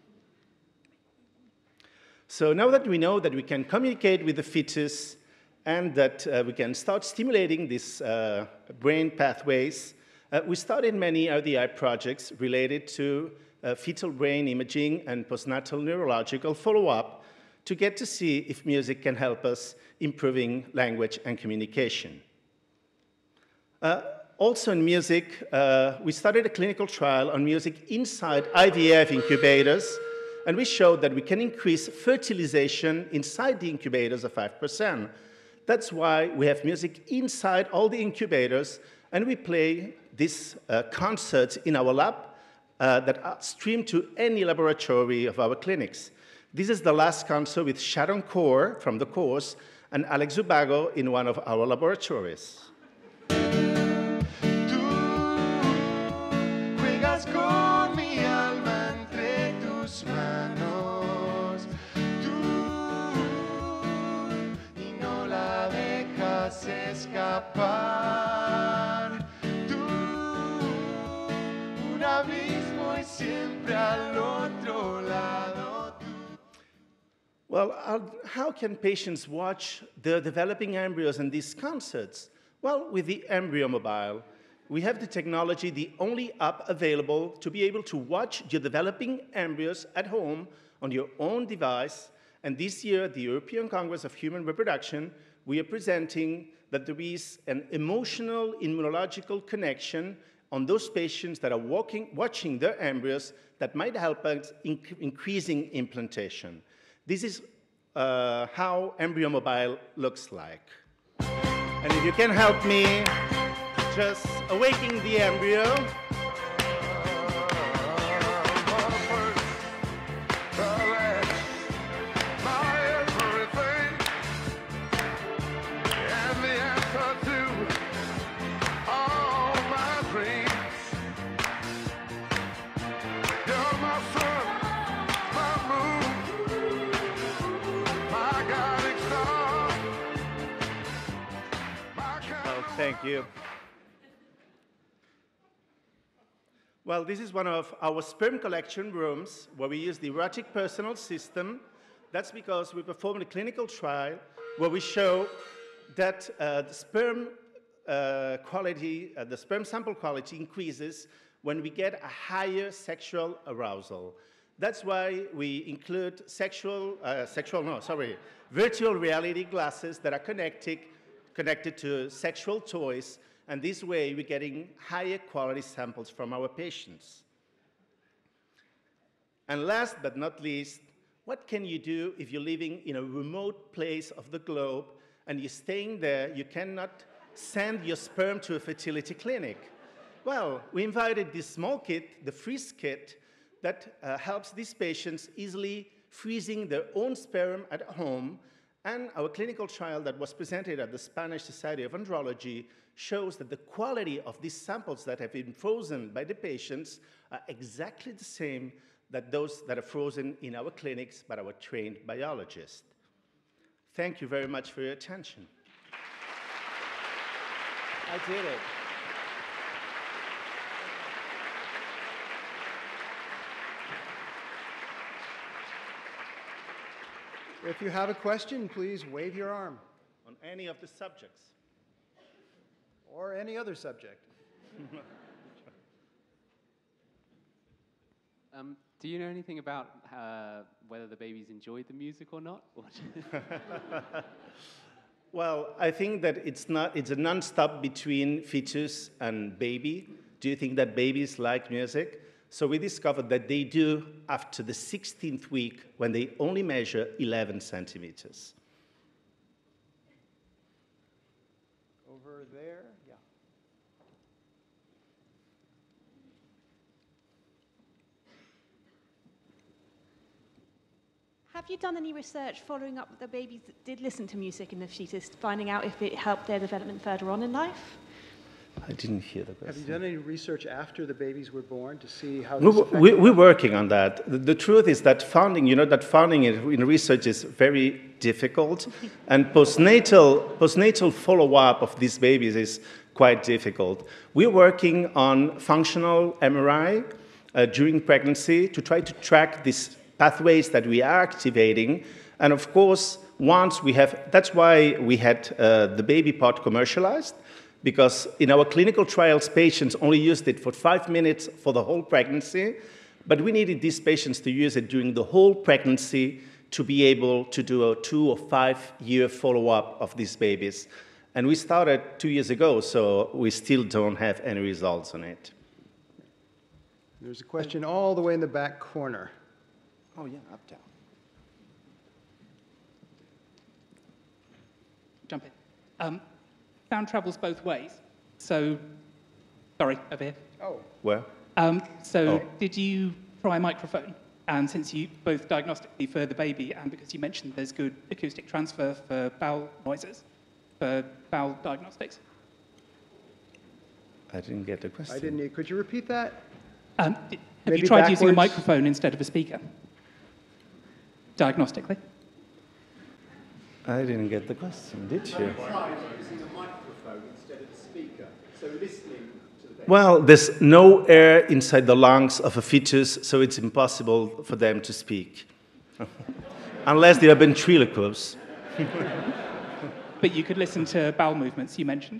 So now that we know that we can communicate with the fetus and that uh, we can start stimulating these uh, brain pathways, uh, we started many R D I projects related to uh, fetal brain imaging and postnatal neurological follow-up to get to see if music can help us improving language and communication. Uh, also in music, uh, we started a clinical trial on music inside I V F incubators, and we showed that we can increase fertilization inside the incubators of five percent. That's why we have music inside all the incubators, and we play these uh, concerts in our lab uh, that are streamed to any laboratory of our clinics. This is the last concert with Sharon Kaur from the course and Alex Ubago in one of our laboratories. Escapar, tú, un abismo y siempre al otro lado, tú. Well, how can patients watch the developing embryos in these concerts? Well, with the Embryo Mobile, we have the technology, the only app available to be able to watch your developing embryos at home on your own device. And this year, at the European Congress of Human Reproduction, we are presenting that there is an emotional immunological connection on those patients that are walking, watching their embryos that might help us in increasing implantation. This is uh, how Embryo Mobile looks like. And if you can help me just awaken the embryo. Thank you. Well, this is one of our sperm collection rooms where we use the erotic personal system. That's because we performed a clinical trial where we show that uh, the sperm uh, quality, uh, the sperm sample quality increases when we get a higher sexual arousal. That's why we include sexual, uh, sexual, no, sorry, virtual reality glasses that are connected connected to sexual toys, and this way we're getting higher quality samples from our patients. And last but not least, what can you do if you're living in a remote place of the globe and you're staying there, you cannot send your sperm to a fertility clinic? Well, we invited this small kit, the freeze kit, that uh, helps these patients easily freezing their own sperm at home. And our clinical trial that was presented at the Spanish Society of Andrology shows that the quality of these samples that have been frozen by the patients are exactly the same that those that are frozen in our clinics by our trained biologists. Thank you very much for your attention. I did it. If you have a question, please wave your arm. On any of the subjects. Or any other subject. um, do you know anything about uh, whether the babies enjoyed the music or not? Well, I think that it's not. It's a non-stop between fetus and baby. Do you think that babies like music? So we discovered that they do after the sixteenth week, when they only measure eleven centimeters. Over there, yeah. Have you done any research following up with the babies that did listen to music in the fetus, finding out if it helped their development further on in life? I didn't hear the question. Have you done any research after the babies were born to see how We, this affected we, them? we're working on that. The, the truth is that founding, you know, that founding in, in research is very difficult, and postnatal, postnatal follow-up of these babies is quite difficult. We're working on functional M R I uh, during pregnancy to try to track these pathways that we are activating, and of course, once we have, that's why we had uh, the baby pod commercialized, because in our clinical trials, patients only used it for five minutes for the whole pregnancy, but we needed these patients to use it during the whole pregnancy to be able to do a two or five year follow-up of these babies. And we started two years ago, so we still don't have any results on it. There's a question all the way in the back corner. Oh, yeah, up, down. Jump in. Um, sound travels both ways. So, sorry, over here. Oh. Where? Um, so, Oh. did you try a microphone? And since you both diagnostically for the baby, and because you mentioned there's good acoustic transfer for bowel noises, for bowel diagnostics. I didn't get the question. I didn't. Could you repeat that? Um, did, have Maybe you tried using a backwards? microphone instead of a speaker? Diagnostically? I didn't get the question, did you? Tried using a microphone instead of a speaker, so listening to the baby. Well, there's no air inside the lungs of a fetus, so it's impossible for them to speak. Unless they are ventriloquist. But you could listen to bowel movements, you mentioned.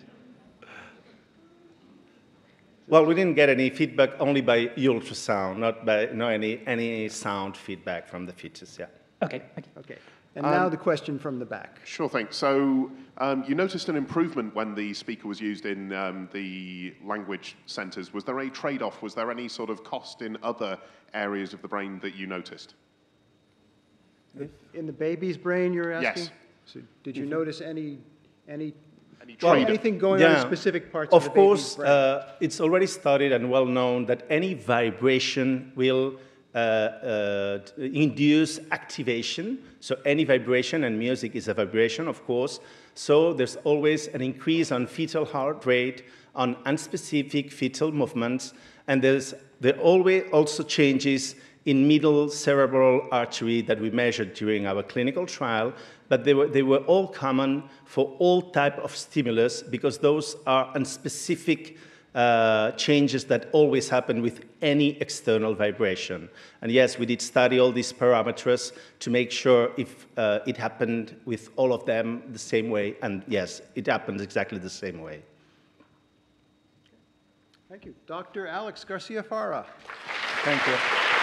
Well, we didn't get any feedback, only by ultrasound, not by no any any sound feedback from the fetus. Yeah. Okay. Thank you. Okay. And now Um, the question from the back. Sure thing. So um, you noticed an improvement when the speaker was used in um, the language centres. Was there a trade-off? Was there any sort of cost in other areas of the brain that you noticed? In the baby's brain, you're asking? Yes. So did you notice any, any, Any Well, trade-off? anything going on in specific parts of, Of the baby's course, brain? uh, it's already studied and well known that any vibration will uh, uh, induce activation. So any vibration, and music is a vibration, of course. So there's always an increase on fetal heart rate, on unspecific fetal movements, and there's there are always also changes in middle cerebral artery that we measured during our clinical trial, but they were, they were all common for all type of stimulus because those are unspecific uh, changes that always happen with any external vibration. And yes, we did study all these parameters to make sure if uh, it happened with all of them the same way, and yes, it happens exactly the same way. Thank you. Doctor Alex Garcia-Faura. Thank you.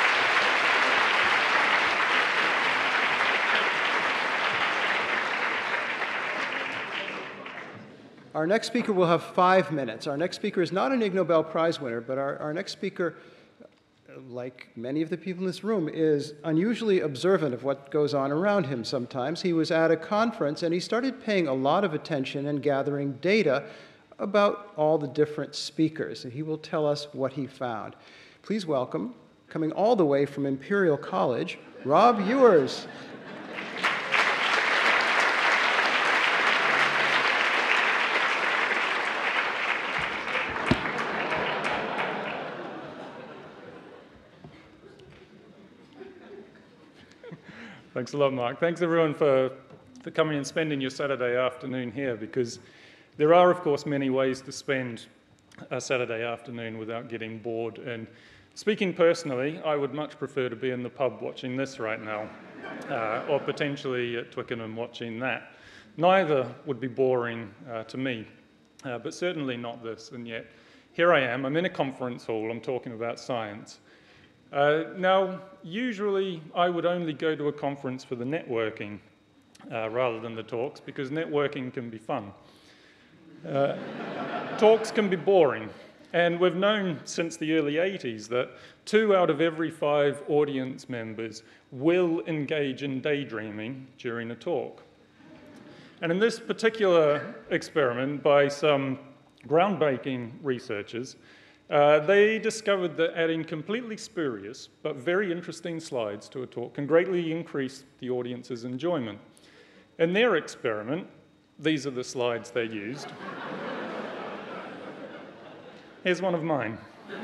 Our next speaker will have five minutes. Our next speaker is not an Ig Nobel Prize winner, but our, our next speaker, like many of the people in this room, is unusually observant of what goes on around him sometimes. He was at a conference and he started paying a lot of attention and gathering data about all the different speakers, and he will tell us what he found. Please welcome, coming all the way from Imperial College, Rob Ewers. Thanks a lot, Mark. Thanks, everyone, for, for coming and spending your Saturday afternoon here, because there are, of course, many ways to spend a Saturday afternoon without getting bored. And speaking personally, I would much prefer to be in the pub watching this right now. uh, or potentially at Twickenham watching that. Neither would be boring uh, to me, uh, but certainly not this. And yet, here I am. I'm in a conference hall. I'm talking about science. Uh, now, usually I would only go to a conference for the networking uh, rather than the talks, because networking can be fun. Uh, talks can be boring. And we've known since the early eighties that two out of every five audience members will engage in daydreaming during a talk. And in this particular experiment by some groundbreaking researchers, uh, they discovered that adding completely spurious but very interesting slides to a talk can greatly increase the audience's enjoyment. In their experiment, these are the slides they used. Here's one of mine.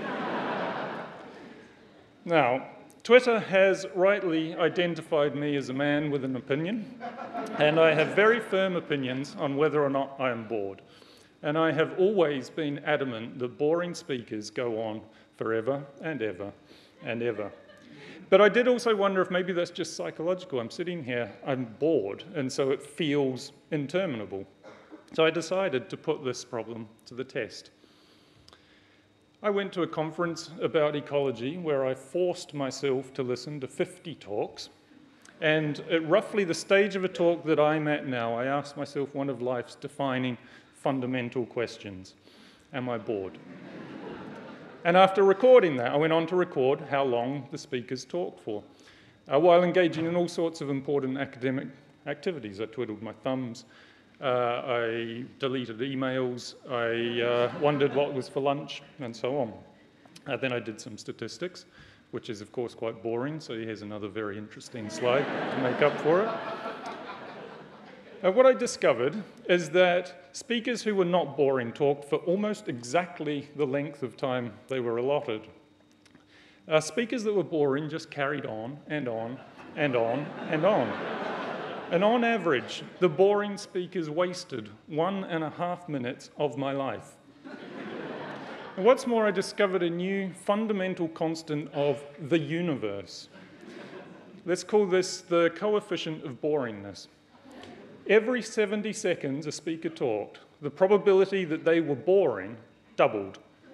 Now, Twitter has rightly identified me as a man with an opinion, and I have very firm opinions on whether or not I am bored. And I have always been adamant that boring speakers go on forever and ever and ever. But I did also wonder if maybe that's just psychological. I'm sitting here, I'm bored, and so it feels interminable. So I decided to put this problem to the test. I went to a conference about ecology where I forced myself to listen to fifty talks. And at roughly the stage of a talk that I'm at now, I asked myself one of life's defining fundamental questions. Am I bored? And after recording that, I went on to record how long the speakers talked for, uh, while engaging in all sorts of important academic activities. I twiddled my thumbs, uh, I deleted emails, I uh, wondered what was for lunch, and so on. Uh, then I did some statistics, which is, of course, quite boring, so here's another very interesting slide to make up for it. Uh, what I discovered is that speakers who were not boring talked for almost exactly the length of time they were allotted. Uh, speakers that were boring just carried on and on and on and on. And on average, the boring speakers wasted one and a half minutes of my life. And what's more, I discovered a new fundamental constant of the universe. Let's call this the coefficient of boringness. Every seventy seconds a speaker talked, the probability that they were boring doubled.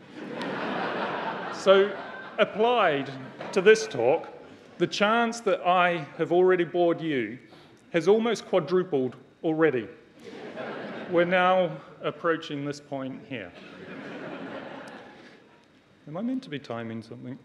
So, applied to this talk, the chance that I have already bored you has almost quadrupled already. We're now approaching this point here. Am I meant to be timing something?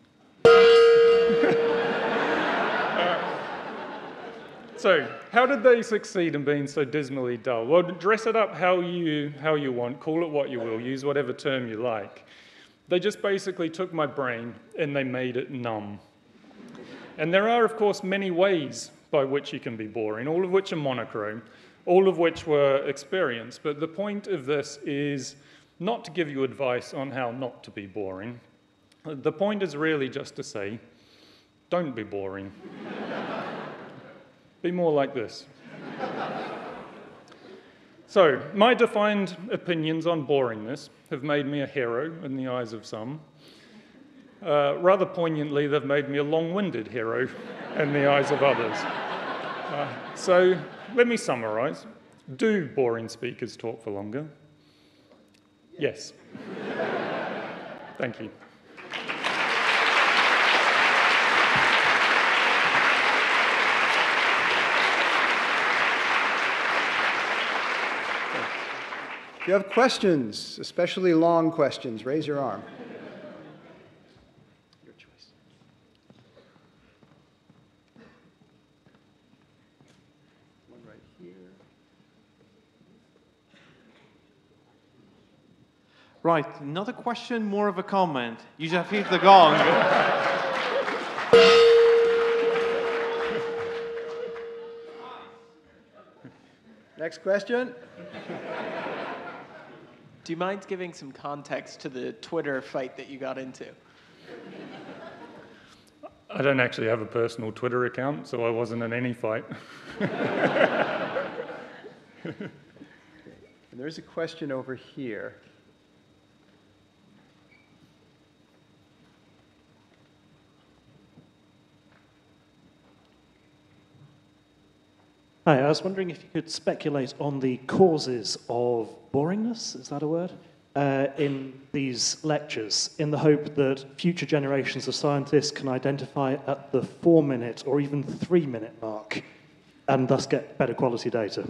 uh, So, how did they succeed in being so dismally dull? Well, dress it up how you, how you want, call it what you will, use whatever term you like. They just basically took my brain and they made it numb. And there are, of course, many ways by which you can be boring, all of which are monochrome, all of which were experienced. But the point of this is not to give you advice on how not to be boring. The point is really just to say, don't be boring. Be more like this. So, my defined opinions on boringness have made me a hero in the eyes of some. Uh, rather poignantly, they've made me a long-winded hero in the eyes of others. Uh, so, let me summarize. Do boring speakers talk for longer? Yes. Thank you. If you have questions, especially long questions, raise your arm. Your choice. One right here. Right, not a question, more of a comment. You just hit the gong. Next question. Do you mind giving some context to the Twitter fight that you got into? I don't actually have a personal Twitter account, so I wasn't in any fight. And there's a question over here. Hi, I was wondering if you could speculate on the causes of boringness, is that a word, uh, in these lectures, in the hope that future generations of scientists can identify at the four-minute or even three-minute mark, and thus get better quality data.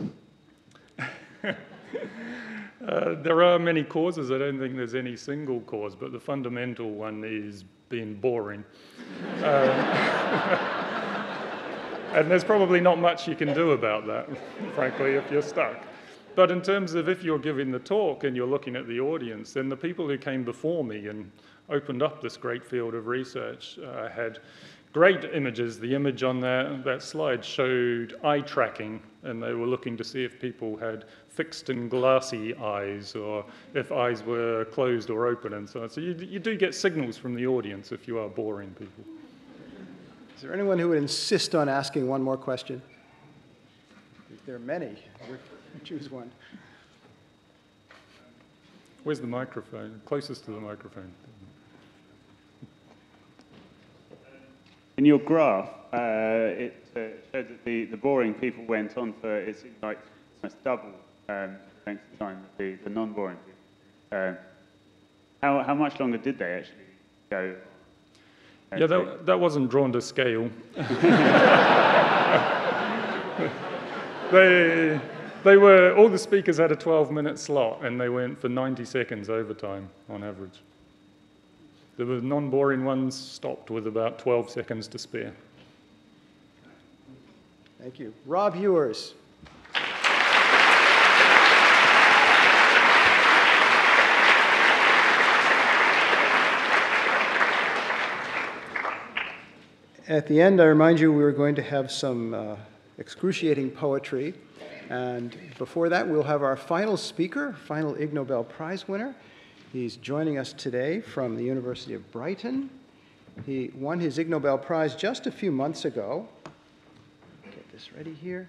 Uh, there are many causes. I don't think there's any single cause, but the fundamental one is being boring. Uh, and there's probably not much you can do about that, frankly, if you're stuck. But in terms of if you're giving the talk and you're looking at the audience, then the people who came before me and opened up this great field of research uh, had great images. The image on that, that slide showed eye tracking, and they were looking to see if people had fixed and glassy eyes, or if eyes were closed or open, and so on. So you, you do get signals from the audience if you are boring people. Is there anyone who would insist on asking one more question? There are many. Choose one. Where's the microphone? Closest to the microphone. In your graph, uh, it uh, showed that the, the boring people went on for, it seems like, almost double um, length of time that the, the non-boring people. Uh, how, how much longer did they actually go? Uh, yeah, that, that wasn't drawn to scale. they, they were, all the speakers had a twelve-minute slot, and they went for ninety seconds overtime on average. The non-boring ones stopped with about twelve seconds to spare. Thank you. Rob Ewers. At the end, I remind you we were going to have some uh, excruciating poetry. And before that, we'll have our final speaker, final Ig Nobel Prize winner. He's joining us today from the University of Brighton. He won his Ig Nobel Prize just a few months ago. Get this ready here.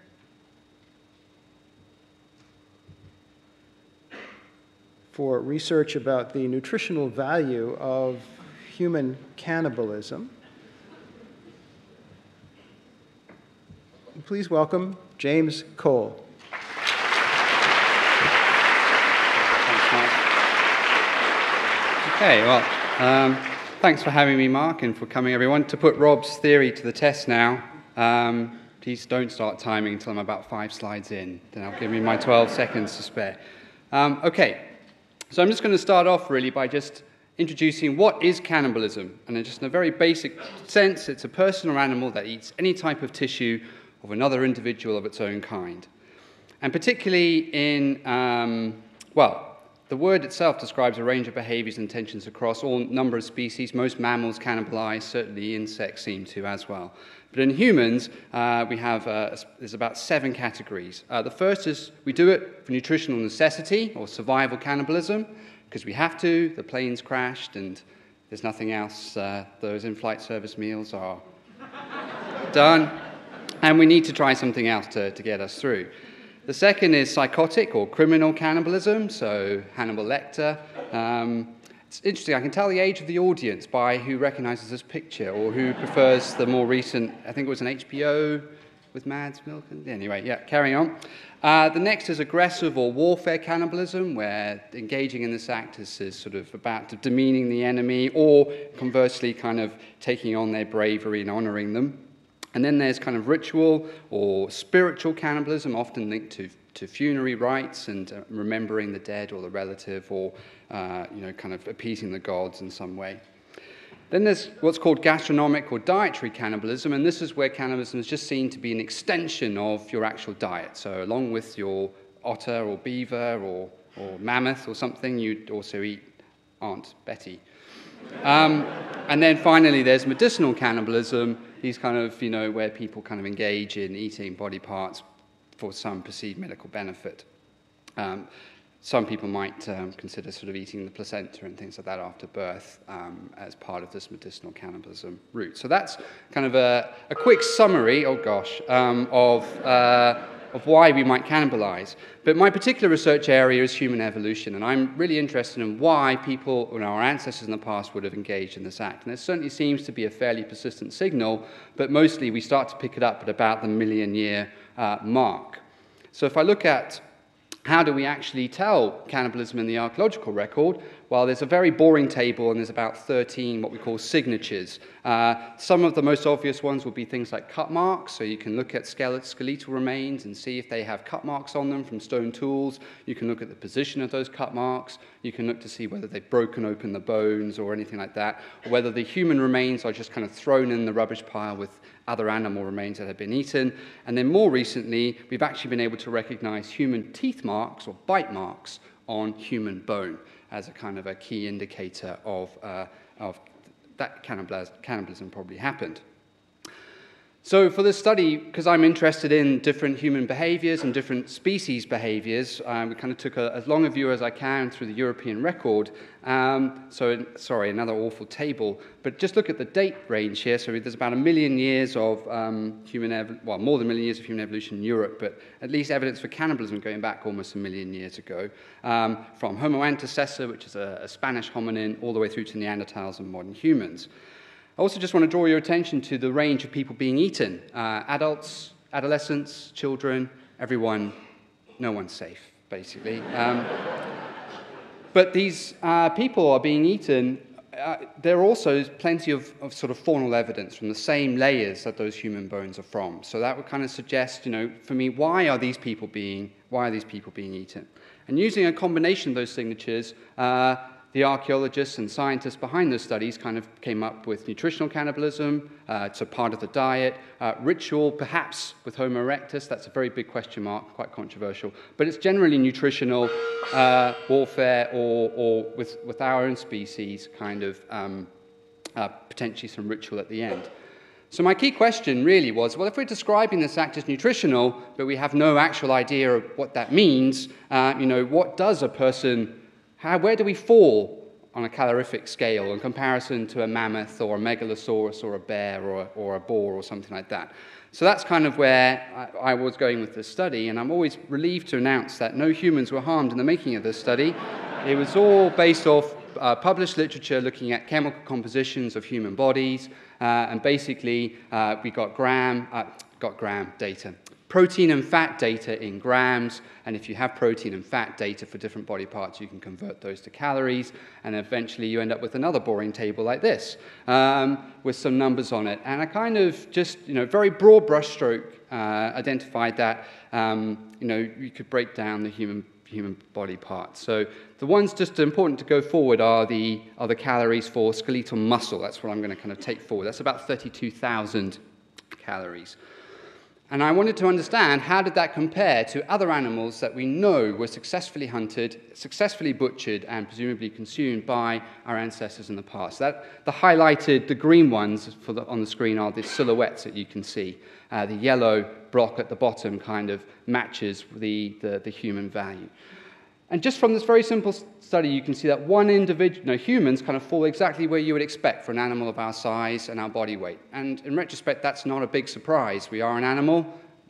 For research about the nutritional value of human cannibalism. Please welcome James Cole. Okay, well, um, thanks for having me, Mark, and for coming, everyone. To put Rob's theory to the test now, um, please don't start timing until I'm about five slides in. Then I'll give me my twelve seconds to spare. Um, okay, so I'm just going to start off, really, by just introducing what is cannibalism. And in just in a very basic sense, it's a person or animal that eats any type of tissue of another individual of its own kind. And particularly in, um, well, the word itself describes a range of behaviors and intentions across all number of species. Most mammals cannibalize, certainly insects seem to as well. But in humans, uh, we have, uh, there's about seven categories. Uh, the first is we do it for nutritional necessity or survival cannibalism, because we have to, the plane's crashed and there's nothing else. Uh, those in-flight service meals are done. And we need to try something else to, to get us through. The second is psychotic or criminal cannibalism, so Hannibal Lecter. Um, it's interesting, I can tell the age of the audience by who recognizes this picture or who prefers the more recent, I think it was an H B O with Mads Mikkelsen. Anyway, yeah, carrying on. Uh, the next is aggressive or warfare cannibalism, where engaging in this act is, is sort of about demeaning the enemy or conversely kind of taking on their bravery and honoring them. And then there's kind of ritual or spiritual cannibalism, often linked to, to funerary rites and uh, remembering the dead or the relative, or uh, you know, kind of appeasing the gods in some way. Then there's what's called gastronomic or dietary cannibalism, and this is where cannibalism is just seen to be an extension of your actual diet. So along with your otter or beaver or, or mammoth or something, you'd also eat Aunt Betty. Um, and then finally, there's medicinal cannibalism. These kind of, you know, where people kind of engage in eating body parts for some perceived medical benefit. Um, some people might um, consider sort of eating the placenta and things like that after birth um, as part of this medicinal cannibalism route. So that's kind of a, a quick summary, oh gosh, um, of, uh, of why we might cannibalize. But my particular research area is human evolution, and I'm really interested in why people, you know, our ancestors in the past would have engaged in this act. And there certainly seems to be a fairly persistent signal, but mostly we start to pick it up at about the million year uh, mark. So if I look at how do we actually tell cannibalism in the archaeological record? Well, there's a very boring table, and there's about thirteen what we call signatures. Uh, some of the most obvious ones will be things like cut marks, so you can look at skeletal remains and see if they have cut marks on them from stone tools. You can look at the position of those cut marks. You can look to see whether they've broken open the bones or anything like that, or whether the human remains are just kind of thrown in the rubbish pile with other animal remains that have been eaten. And then more recently, we've actually been able to recognize human teeth marks or bite marks on human bone as a kind of a key indicator of, uh, of that cannibalism, cannibalism probably happened. So for this study, because I'm interested in different human behaviors and different species behaviors, um, we kind of took a, as long a view as I can through the European record. Um, so, sorry, another awful table. But just look at the date range here. So there's about a million years of um, human, ev well, more than a million years of human evolution in Europe, but at least evidence for cannibalism going back almost a million years ago, um, from Homo antecessor, which is a, a Spanish hominin, all the way through to Neanderthals and modern humans. I also just want to draw your attention to the range of people being eaten. Uh, adults, adolescents, children, everyone, no one's safe, basically. Um, but these uh, people are being eaten. Uh, there are also plenty of, of sort of faunal evidence from the same layers that those human bones are from. So that would kind of suggest, you know, for me, why are these people being, why are these people being eaten? And using a combination of those signatures, uh, the archaeologists and scientists behind those studies kind of came up with nutritional cannibalism, uh, it's a part of the diet, uh, ritual, perhaps with Homo erectus, that's a very big question mark, quite controversial, but it's generally nutritional, uh, warfare, or, or with, with our own species, kind of um, uh, potentially some ritual at the end. So my key question really was, well, if we're describing this act as nutritional, but we have no actual idea of what that means, uh, you know, what does a person How, where do we fall on a calorific scale in comparison to a mammoth or a megalosaurus or a bear or a, or a boar or something like that? So that's kind of where I, I was going with this study, and I'm always relieved to announce that no humans were harmed in the making of this study. It was all based off uh, published literature looking at chemical compositions of human bodies, uh, and basically uh, we got gram, uh, got gram data. Protein and fat data in grams, and if you have protein and fat data for different body parts, you can convert those to calories, and eventually you end up with another boring table like this, um, with some numbers on it. And I kind of just, you know, very broad brushstroke uh, identified that, um, you know, you could break down the human human body parts. So the ones just important to go forward are the, are the calories for skeletal muscle. That's what I'm going to kind of take forward. That's about thirty-two thousand calories. And I wanted to understand, how did that compare to other animals that we know were successfully hunted, successfully butchered, and presumably consumed by our ancestors in the past? That, the highlighted, the green ones for the, on the screen are the silhouettes that you can see. Uh, the yellow block at the bottom kind of matches the, the, the human value. And just from this very simple study, you can see that one individual, no, humans kind of fall exactly where you would expect for an animal of our size and our body weight. And in retrospect, that's not a big surprise. We are an animal.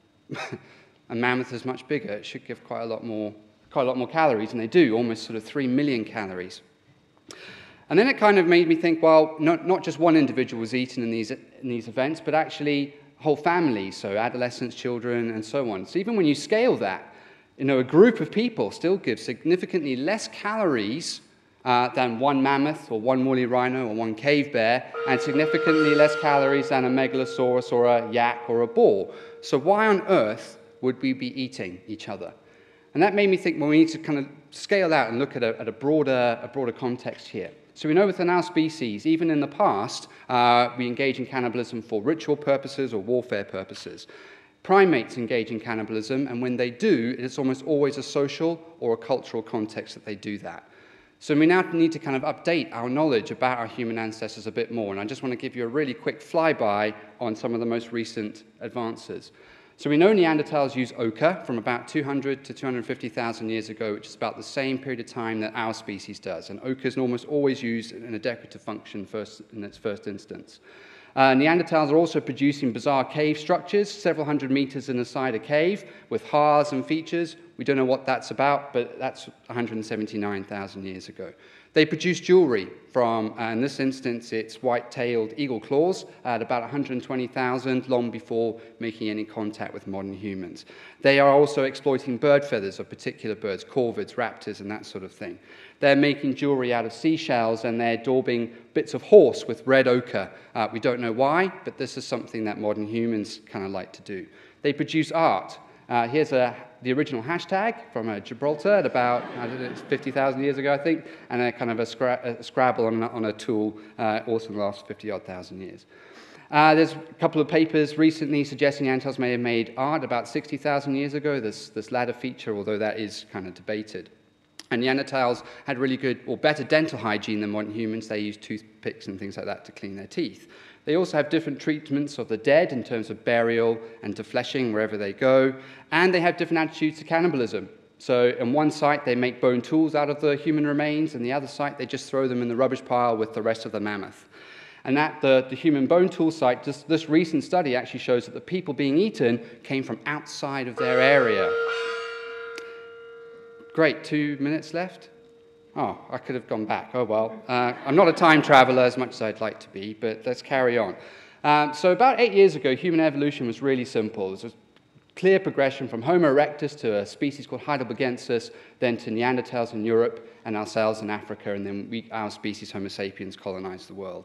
A mammoth is much bigger. It should give quite a lot more, quite a lot more calories, and they do, almost sort of three million calories. And then it kind of made me think, well, not, not just one individual was eaten in these, in these events, but actually whole families, so adolescents, children, and so on. So even when you scale that, you know, a group of people still gives significantly less calories uh, than one mammoth or one woolly rhino or one cave bear, and significantly less calories than a megalosaurus or a yak or a boar. So why on earth would we be eating each other? And that made me think, well, we need to kind of scale out and look at a, at a, broader, a broader context here. So we know within our species, even in the past, uh, we engage in cannibalism for ritual purposes or warfare purposes. Primates engage in cannibalism, and when they do, it's almost always a social or a cultural context that they do that. So we now need to kind of update our knowledge about our human ancestors a bit more, and I just want to give you a really quick flyby on some of the most recent advances. So we know Neanderthals use ochre from about two hundred to two hundred fifty thousand years ago, which is about the same period of time that our species does, and ochre is almost always used in a decorative function first, in its first instance. Uh, Neanderthals are also producing bizarre cave structures, several hundred meters inside a cave, with hearths and features. We We don't know what that's about, but that's one hundred seventy-nine thousand years ago. They produce jewelry from, uh, in this instance, it's white-tailed eagle claws at about one hundred twenty thousand, long before making any contact with modern humans. They are also exploiting bird feathers of particular birds, corvids, raptors, and that sort of thing. They're making jewelry out of seashells, and they're daubing bits of horse with red ochre. Uh, we don't know why, but this is something that modern humans kind of like to do. They produce art. Uh, here's a, the original hashtag from uh, Gibraltar at about, I don't know, fifty thousand years ago, I think, and a kind of a, scra a Scrabble on a, on a tool uh, also in the last fifty odd thousand years. Uh, there's a couple of papers recently suggesting Neanderthals may have made art about sixty thousand years ago, this, this latter feature, although that is kind of debated. And Neanderthals had really good, or better dental hygiene than modern humans. They used toothpicks and things like that to clean their teeth. They also have different treatments of the dead in terms of burial and defleshing wherever they go. And they have different attitudes to cannibalism. So on one site, they make bone tools out of the human remains, and the other site, they just throw them in the rubbish pile with the rest of the mammoth. And at the, the human bone tool site, this, this recent study actually shows that the people being eaten came from outside of their area. Great, two minutes left. Oh, I could have gone back. Oh, well. Uh, I'm not a time traveler as much as I'd like to be, but let's carry on. Um, so about eight years ago, human evolution was really simple. It was a clear progression from Homo erectus to a species called Heidelbergensis, then to Neanderthals in Europe, and ourselves in Africa, and then we, our species, Homo sapiens, colonized the world.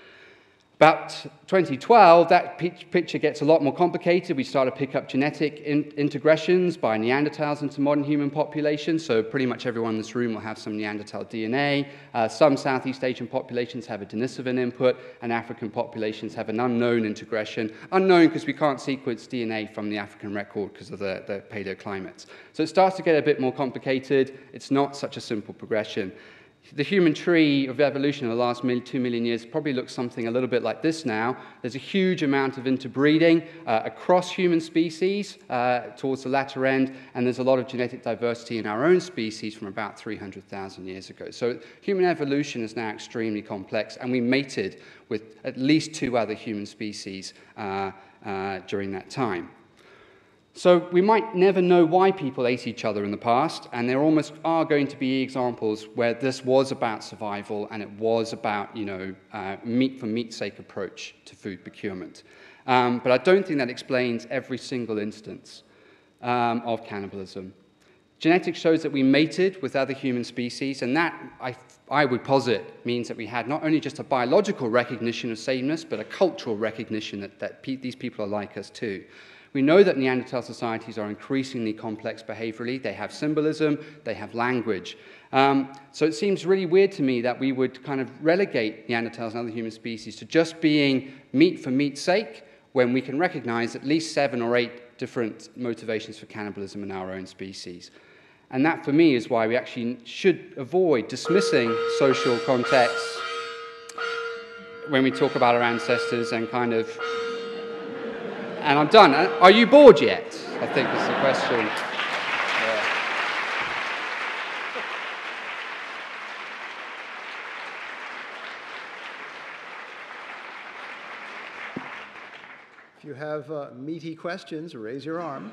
About twenty twelve, that picture gets a lot more complicated. We start to pick up genetic in integrations by Neanderthals into modern human populations, so pretty much everyone in this room will have some Neanderthal D N A. Uh, some Southeast Asian populations have a Denisovan input, and African populations have an unknown integration. Unknown because we can't sequence D N A from the African record because of the, the paleoclimates. So it starts to get a bit more complicated. It's not such a simple progression. The human tree of evolution in the last two million years probably looks something a little bit like this now. There's a huge amount of interbreeding uh, across human species uh, towards the latter end, and there's a lot of genetic diversity in our own species from about three hundred thousand years ago. So human evolution is now extremely complex, and we mated with at least two other human species uh, uh, during that time. So we might never know why people ate each other in the past, and there almost are going to be examples where this was about survival and it was about, you know, uh, meat for meat's sake approach to food procurement. Um, but I don't think that explains every single instance um, of cannibalism. Genetics shows that we mated with other human species, and that, I, I would posit, means that we had not only just a biological recognition of sameness, but a cultural recognition that, that pe these people are like us too. We know that Neanderthal societies are increasingly complex behaviorally. They have symbolism, they have language. Um, so it seems really weird to me that we would kind of relegate Neanderthals and other human species to just being meat for meat's sake, when we can recognize at least seven or eight different motivations for cannibalism in our own species. And that, for me, is why we actually should avoid dismissing social contexts when we talk about our ancestors and kind of... And I'm done. Are you bored yet? I think is the question. Yeah. If you have uh, meaty questions, raise your arm.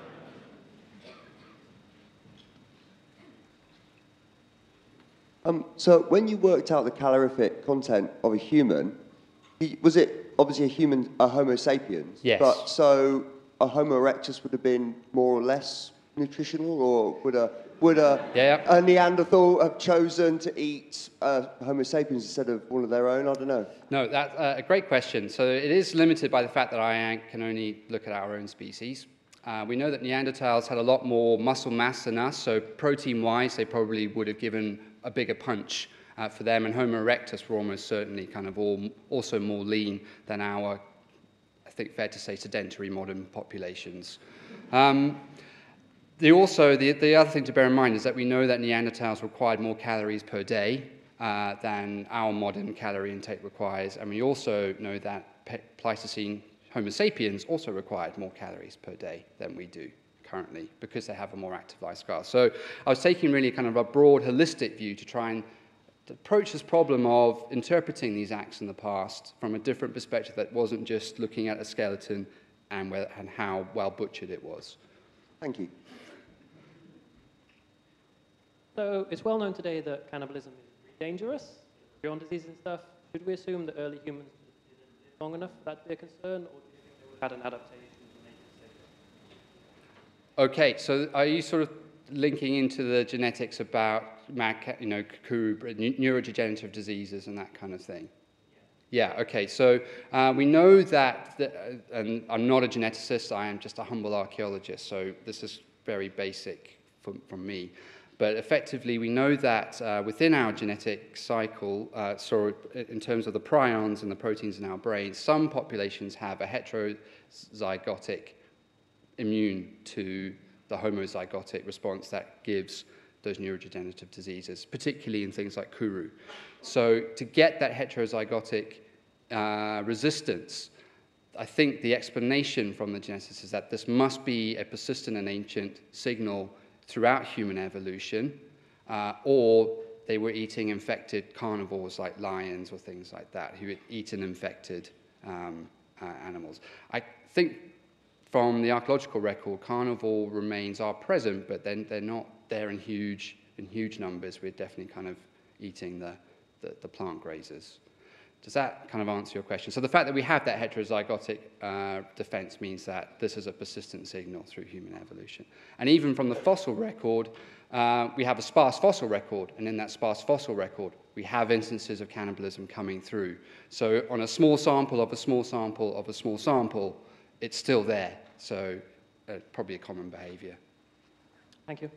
um, so when you worked out the calorific content of a human, was it obviously a human, a Homo sapiens? Yes. But so a Homo erectus would have been more or less nutritional, or would a would a, yeah, yeah. a Neanderthal have chosen to eat uh, Homo sapiens instead of one of their own? I don't know. No, that's uh, a great question. So it is limited by the fact that I can only look at our own species. Uh, we know that Neanderthals had a lot more muscle mass than us, so protein-wise, they probably would have given a bigger punch. Uh, for them, and Homo erectus were almost certainly kind of all, also more lean than our, I think fair to say, sedentary modern populations. Um, the also, the, the other thing to bear in mind is that we know that Neanderthals required more calories per day uh, than our modern calorie intake requires, and we also know that Pleistocene Homo sapiens also required more calories per day than we do currently, because they have a more active lifestyle. So I was taking really kind of a broad, holistic view to try and to approach this problem of interpreting these acts in the past from a different perspective that wasn't just looking at a skeleton and, where, and how well butchered it was. Thank you. So it's well known today that cannibalism is really dangerous, beyond disease and stuff. Should we assume that early humans didn't live long enough for that to be a concern, or do you think they would have had an adaptation to make it safer? Okay, so are you sort of linking into the genetics about mad, you know, neurodegenerative diseases and that kind of thing? Yeah, okay, so uh, we know that, the, uh, and I'm not a geneticist, I am just a humble archaeologist, so this is very basic from, from me. But effectively, we know that uh, within our genetic cycle, uh, so in terms of the prions and the proteins in our brain, some populations have a heterozygotic immune to the homozygotic response that gives those neurodegenerative diseases, particularly in things like Kuru. So to get that heterozygotic uh, resistance, I think the explanation from the geneticists is that this must be a persistent and ancient signal throughout human evolution, uh, or they were eating infected carnivores like lions or things like that, who had eaten infected um, uh, animals. I think from the archaeological record, carnivore remains are present, but then they're not there in huge, in huge numbers. We're definitely kind of eating the, the, the plant grazers. Does that kind of answer your question? So the fact that we have that heterozygotic uh, defense means that this is a persistent signal through human evolution. And even from the fossil record, uh, we have a sparse fossil record, and in that sparse fossil record, we have instances of cannibalism coming through. So on a small sample of a small sample of a small sample, it's still there. So uh, probably a common behavior. Thank you.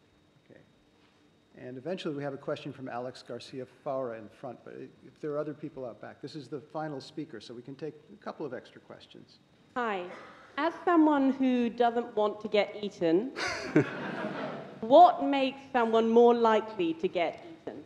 And eventually we have a question from Alex Garcia-Faura in front, but if there are other people out back, this is the final speaker, so we can take a couple of extra questions. Hi. As someone who doesn't want to get eaten, what makes someone more likely to get eaten?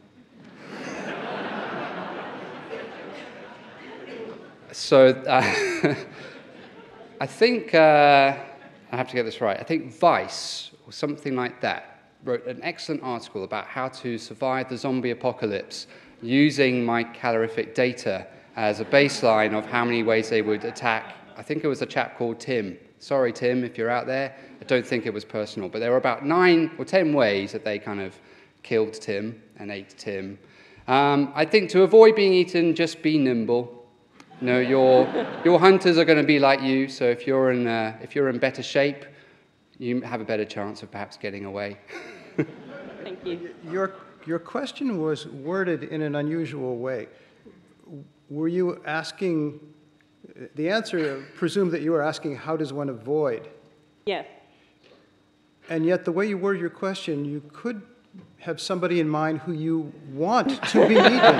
So uh, I think, uh, I have to get this right, I think Vice, or something like that, wrote an excellent article about how to survive the zombie apocalypse using my calorific data as a baseline of how many ways they would attack. I think it was a chap called Tim. Sorry, Tim, if you're out there. I don't think it was personal, but there were about nine or ten ways that they kind of killed Tim and ate Tim. Um, I think to avoid being eaten, just be nimble. You know, your, your hunters are going to be like you, so if you're in, uh, if you're in better shape, you have a better chance of perhaps getting away. Thank you. Your, your question was worded in an unusual way. Were you asking, the answer presumed that you were asking, how does one avoid? Yes. And yet the way you worded your question, you could have somebody in mind who you want to be eaten.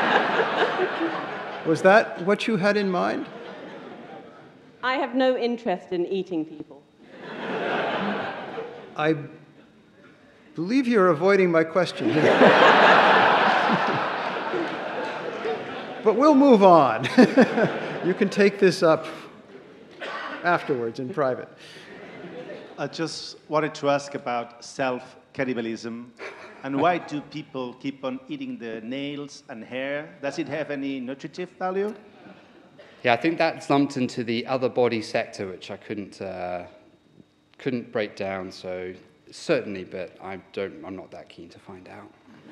Was that what you had in mind? I have no interest in eating people. I believe you're avoiding my question here. But we'll move on. You can take this up afterwards in private. I just wanted to ask about self-cannibalism. And why do people keep on eating the nails and hair? Does it have any nutritive value? Yeah, I think that's lumped into the other body sector, which I couldn't... Uh, couldn't break down, so certainly, but I don't, I'm not that keen to find out.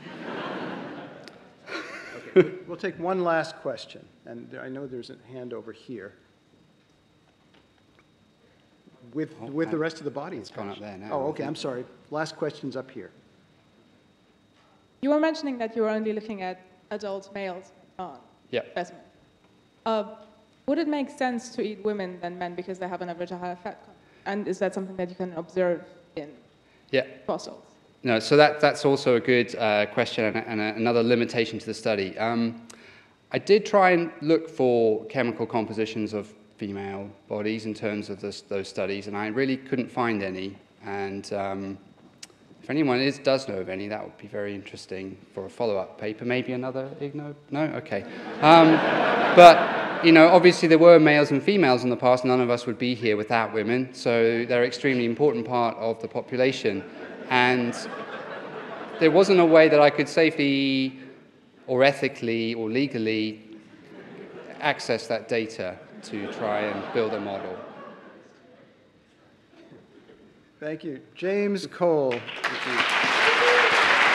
Okay, we'll take one last question, and I know there's a hand over here. With, oh, with the rest of the body. It's gone up there now. Oh, okay, I'm sorry. Last question's up here. You were mentioning that you were only looking at adult males on yeah. specimen. Uh, would it make sense to eat women than men because they have an average higher fat content? And is that something that you can observe in yeah. fossils? No, so that, that's also a good uh, question and, and a, another limitation to the study. Um, I did try and look for chemical compositions of female bodies in terms of this, those studies, and I really couldn't find any. And um, if anyone is, does know of any, that would be very interesting for a follow-up paper. Maybe another Ig Nobel? No? Okay. Um, but... You know, obviously there were males and females in the past. None of us would be here without women, so they're an extremely important part of the population. And there wasn't a way that I could safely or ethically or legally access that data to try and build a model. Thank you. James Cole.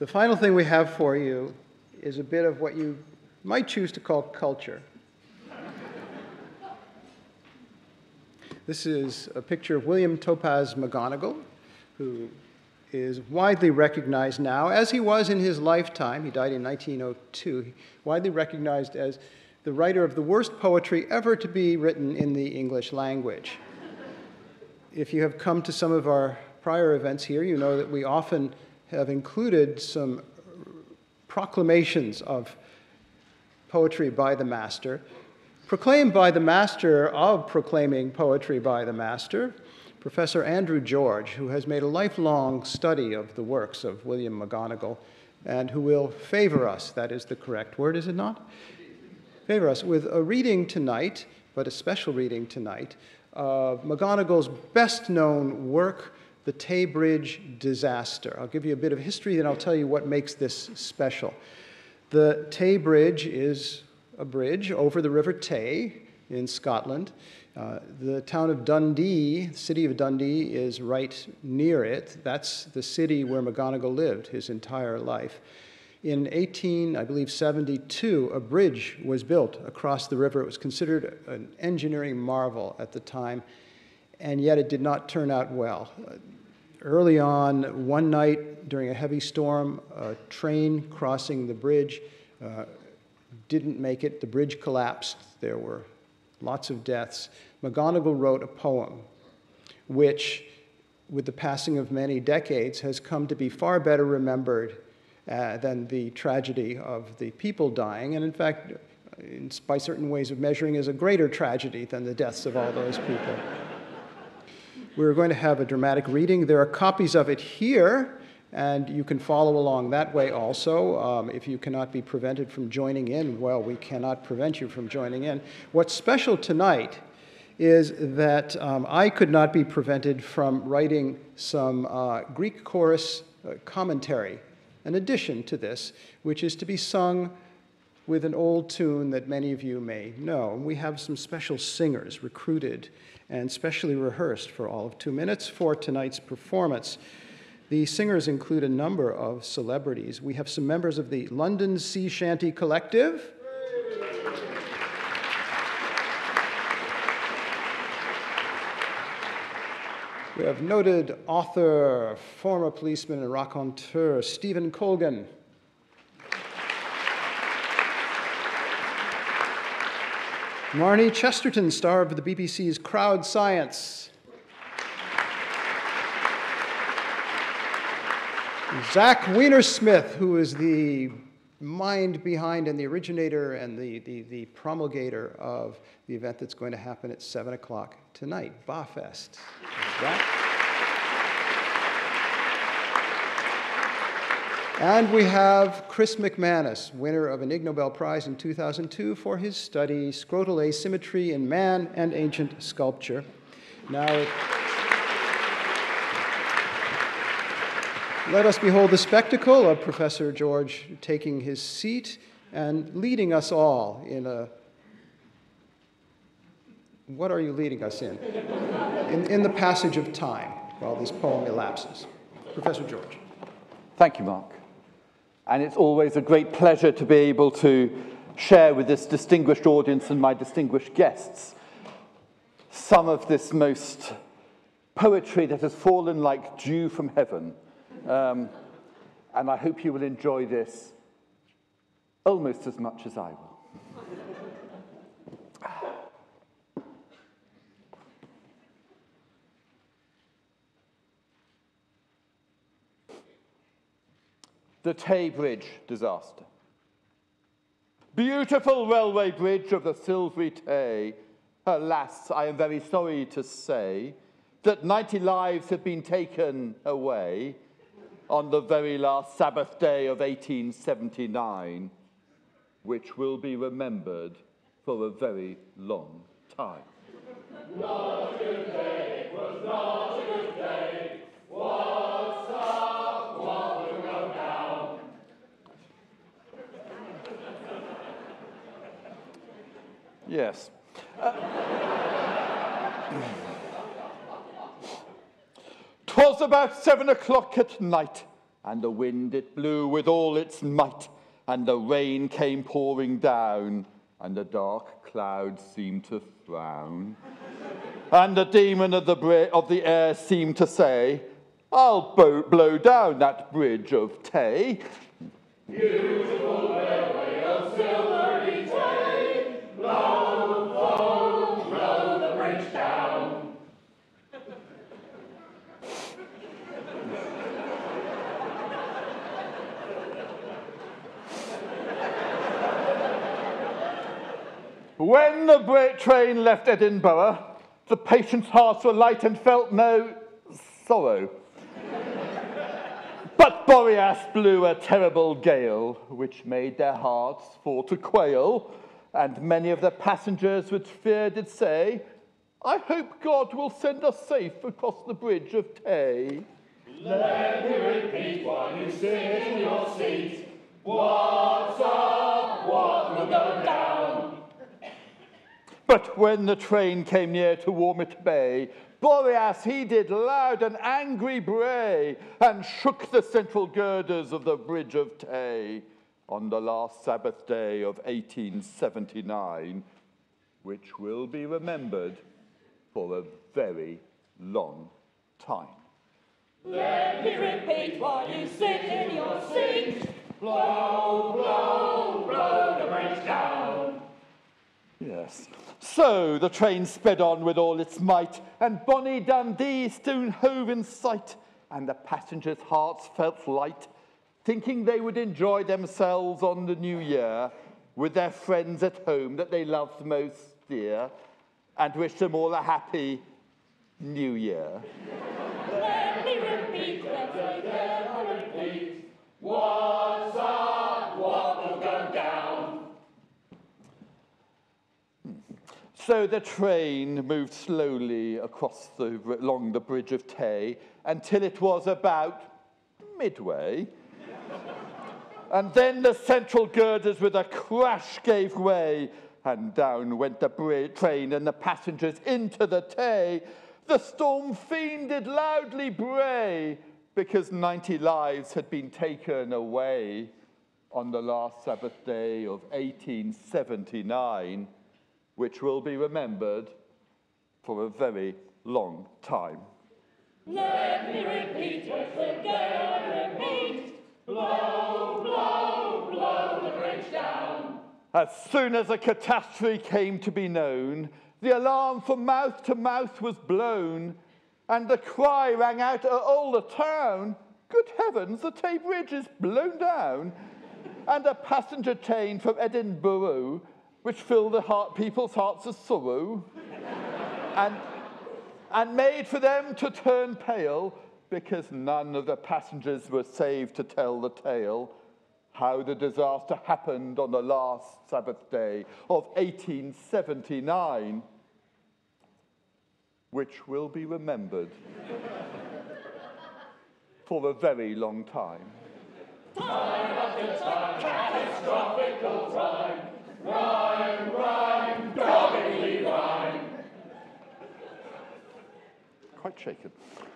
The final thing we have for you is a bit of what you might choose to call culture. This is a picture of William Topaz McGonagall, who is widely recognized now, as he was in his lifetime. He died in nineteen oh two, widely recognized as the writer of the worst poetry ever to be written in the English language. If you have come to some of our prior events here, you know that we often have included some proclamations of poetry by the master, proclaimed by the master of proclaiming poetry by the master, Professor Andrew George, who has made a lifelong study of the works of William McGonagall, and who will favor us, that is the correct word, is it not? Favor us with a reading tonight, but a special reading tonight, of McGonagall's best-known work, The Tay Bridge Disaster. I'll give you a bit of history, then I'll tell you what makes this special. The Tay Bridge is a bridge over the River Tay in Scotland. Uh, the town of Dundee, the city of Dundee, is right near it. That's the city where McGonagall lived his entire life. In eighteen, I believe, seventy-two, a bridge was built across the river. It was considered an engineering marvel at the time, and yet it did not turn out well. Uh, early on, one night during a heavy storm, a train crossing the bridge uh, didn't make it. The bridge collapsed. There were lots of deaths. McGonagall wrote a poem which, with the passing of many decades, has come to be far better remembered uh, than the tragedy of the people dying, and in fact, in, by certain ways of measuring, is a greater tragedy than the deaths of all those people. We're going to have a dramatic reading. There are copies of it here, and you can follow along that way also. Um, if you cannot be prevented from joining in, well, we cannot prevent you from joining in. What's special tonight is that um, I could not be prevented from writing some uh, Greek chorus uh, commentary, an addition to this, which is to be sung with an old tune that many of you may know. We have some special singers recruited and specially rehearsed for all of two minutes for tonight's performance. The singers include a number of celebrities. We have some members of the London Sea Shanty Collective. We have noted author, former policeman, and raconteur Stevyn Colgan. Marnie Chesterton, star of the B B C's Crowd Science. Zach Weinersmith, who is the mind behind and the originator and the, the, the promulgator of the event that's going to happen at seven o'clock tonight, Bafest. And we have Chris McManus, winner of an Ig Nobel Prize in two thousand two for his study, Scrotal Asymmetry in Man and Ancient Sculpture. Now, let us behold the spectacle of Professor George taking his seat and leading us all in a... What are you leading us in? In, in the passage of time while this poem elapses. Professor George. Thank you, Mark. And it's always a great pleasure to be able to share with this distinguished audience and my distinguished guests some of this most poetry that has fallen like dew from heaven. Um, and I hope you will enjoy this almost as much as I will. The Tay Bridge Disaster. Beautiful railway bridge of the silvery Tay. Alas, I am very sorry to say that ninety lives have been taken away on the very last Sabbath day of eighteen seventy-nine, which will be remembered for a very long time. Not a good day, was not a good day, what's up, what will go down? Yes. Uh, 'Twas about seven o'clock at night, and the wind it blew with all its might, and the rain came pouring down, and the dark clouds seemed to frown. And the demon of the, bri- of the air seemed to say, I'll bo- blow down that bridge of Tay. Beautiful railway of silvery Tay, blow, blow, blow the bridge down. When the bra- train left Edinburgh, the patients' hearts were light and felt no sorrow. But Boreas blew a terrible gale, which made their hearts fall to quail, and many of the passengers with fear did say, I hope God will send us safe across the bridge of Tay. Let me repeat while you sit in your seat. What's up? What will go down? But when the train came near to Warmit Bay, Boreas he did loud and angry bray, and shook the central girders of the bridge of Tay on the last Sabbath day of eighteen seventy-nine, which will be remembered for a very long time. Let me repeat while you sit in your seat. Blow, blow, blow the bridge down. Yes. So the train sped on with all its might, and bonny Dundee soon hove in sight, and the passengers' hearts felt light, thinking they would enjoy themselves on the new year with their friends at home that they loved most dear, and wish them all a happy new year. Let me repeat, let me repeat. What's up? What will go down? So the train moved slowly across the, along the bridge of Tay until it was about midway. And then the central girders with a crash gave way, and down went the bri- train and the passengers into the Tay. The storm fiend did loudly bray, because ninety lives had been taken away on the last Sabbath day of eighteen seventy-nine, which will be remembered for a very long time. Let me repeat once again, repeat. Blow, blow, blow the bridge down. As soon as a catastrophe came to be known, the alarm from mouth to mouth was blown, and the cry rang out at all the town, good heavens, the Tay Bridge is blown down. And a passenger train from Edinburgh, which filled the heart, people's hearts with sorrow, and, and made for them to turn pale, because none of the passengers were saved to tell the tale, how the disaster happened on the last Sabbath day of eighteen seventy-nine, which will be remembered for a very long time. Time after time, catastrophical rhyme. Rhyme, rhyme, doggedly rhyme. Quite shaken.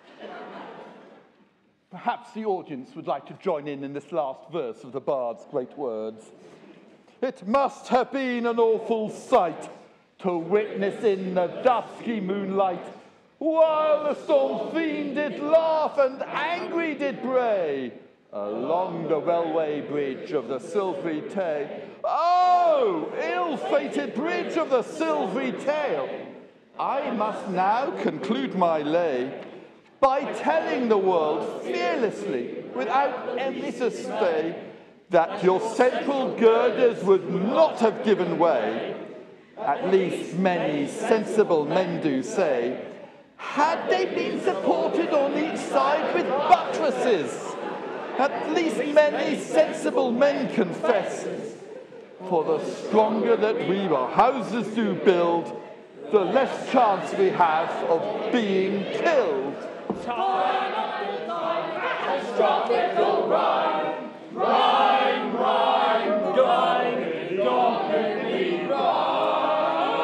Perhaps the audience would like to join in in this last verse of the bard's great words. It must have been an awful sight to witness in the dusky moonlight, while the storm fiend did laugh and angry did bray, along the railway bridge of the silvery Tay. Oh, ill-fated bridge of the silvery Tay! I must now conclude my lay by telling the world fearlessly, without any stay, that your central girders would not have given way, at least many sensible men do say, had they been supported on each side with buttresses. At least many sensible men confess, for the stronger that we our houses do build, the less chance we have of being killed. Time after time, catastrophical rhyme. Rhyme, rhyme, doggedly, doggedly rhyme.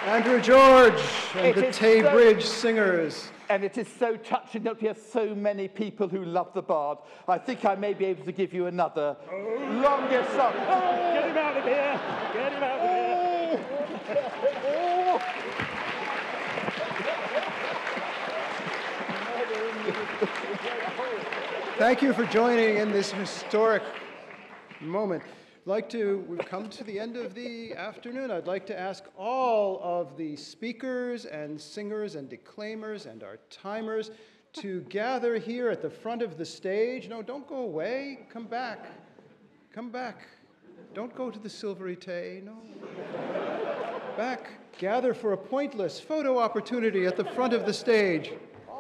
Andrew George and It the is Tay so- Bridge Singers. And it is so touching that we have so many people who love the bard. I think I may be able to give you another longer song. Get him out of here! Get him out of here! Thank you for joining in this historic moment. I'd like to, we've come to the end of the afternoon. I'd like to ask all of the speakers and singers and declaimers and our timers to gather here at the front of the stage. No, don't go away. Come back. Come back. Don't go to the Silvery Tay. No. Back. Gather for a pointless photo opportunity at the front of the stage.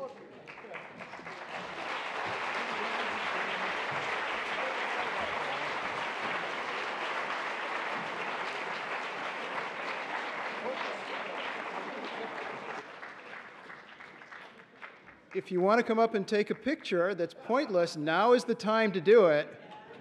If you want to come up and take a picture that's pointless, now is the time to do it.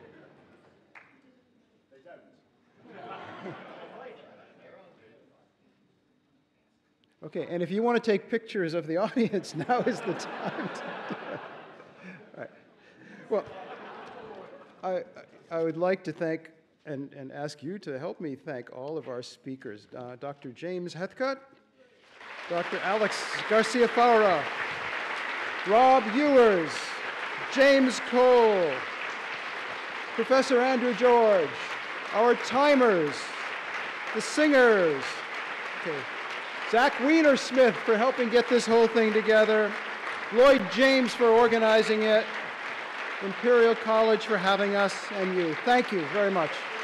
Okay, and if you want to take pictures of the audience, now is the time to do it. All right. Well, I, I would like to thank and, and ask you to help me thank all of our speakers. Uh, Doctor James Heathcote, Doctor Alex Garcia-Faura, Rob Ewers, James Cole, Professor Andrew George, our timers, the singers, okay. Zach Wienersmith for helping get this whole thing together, Lloyd James for organizing it, Imperial College for having us, and you. Thank you very much.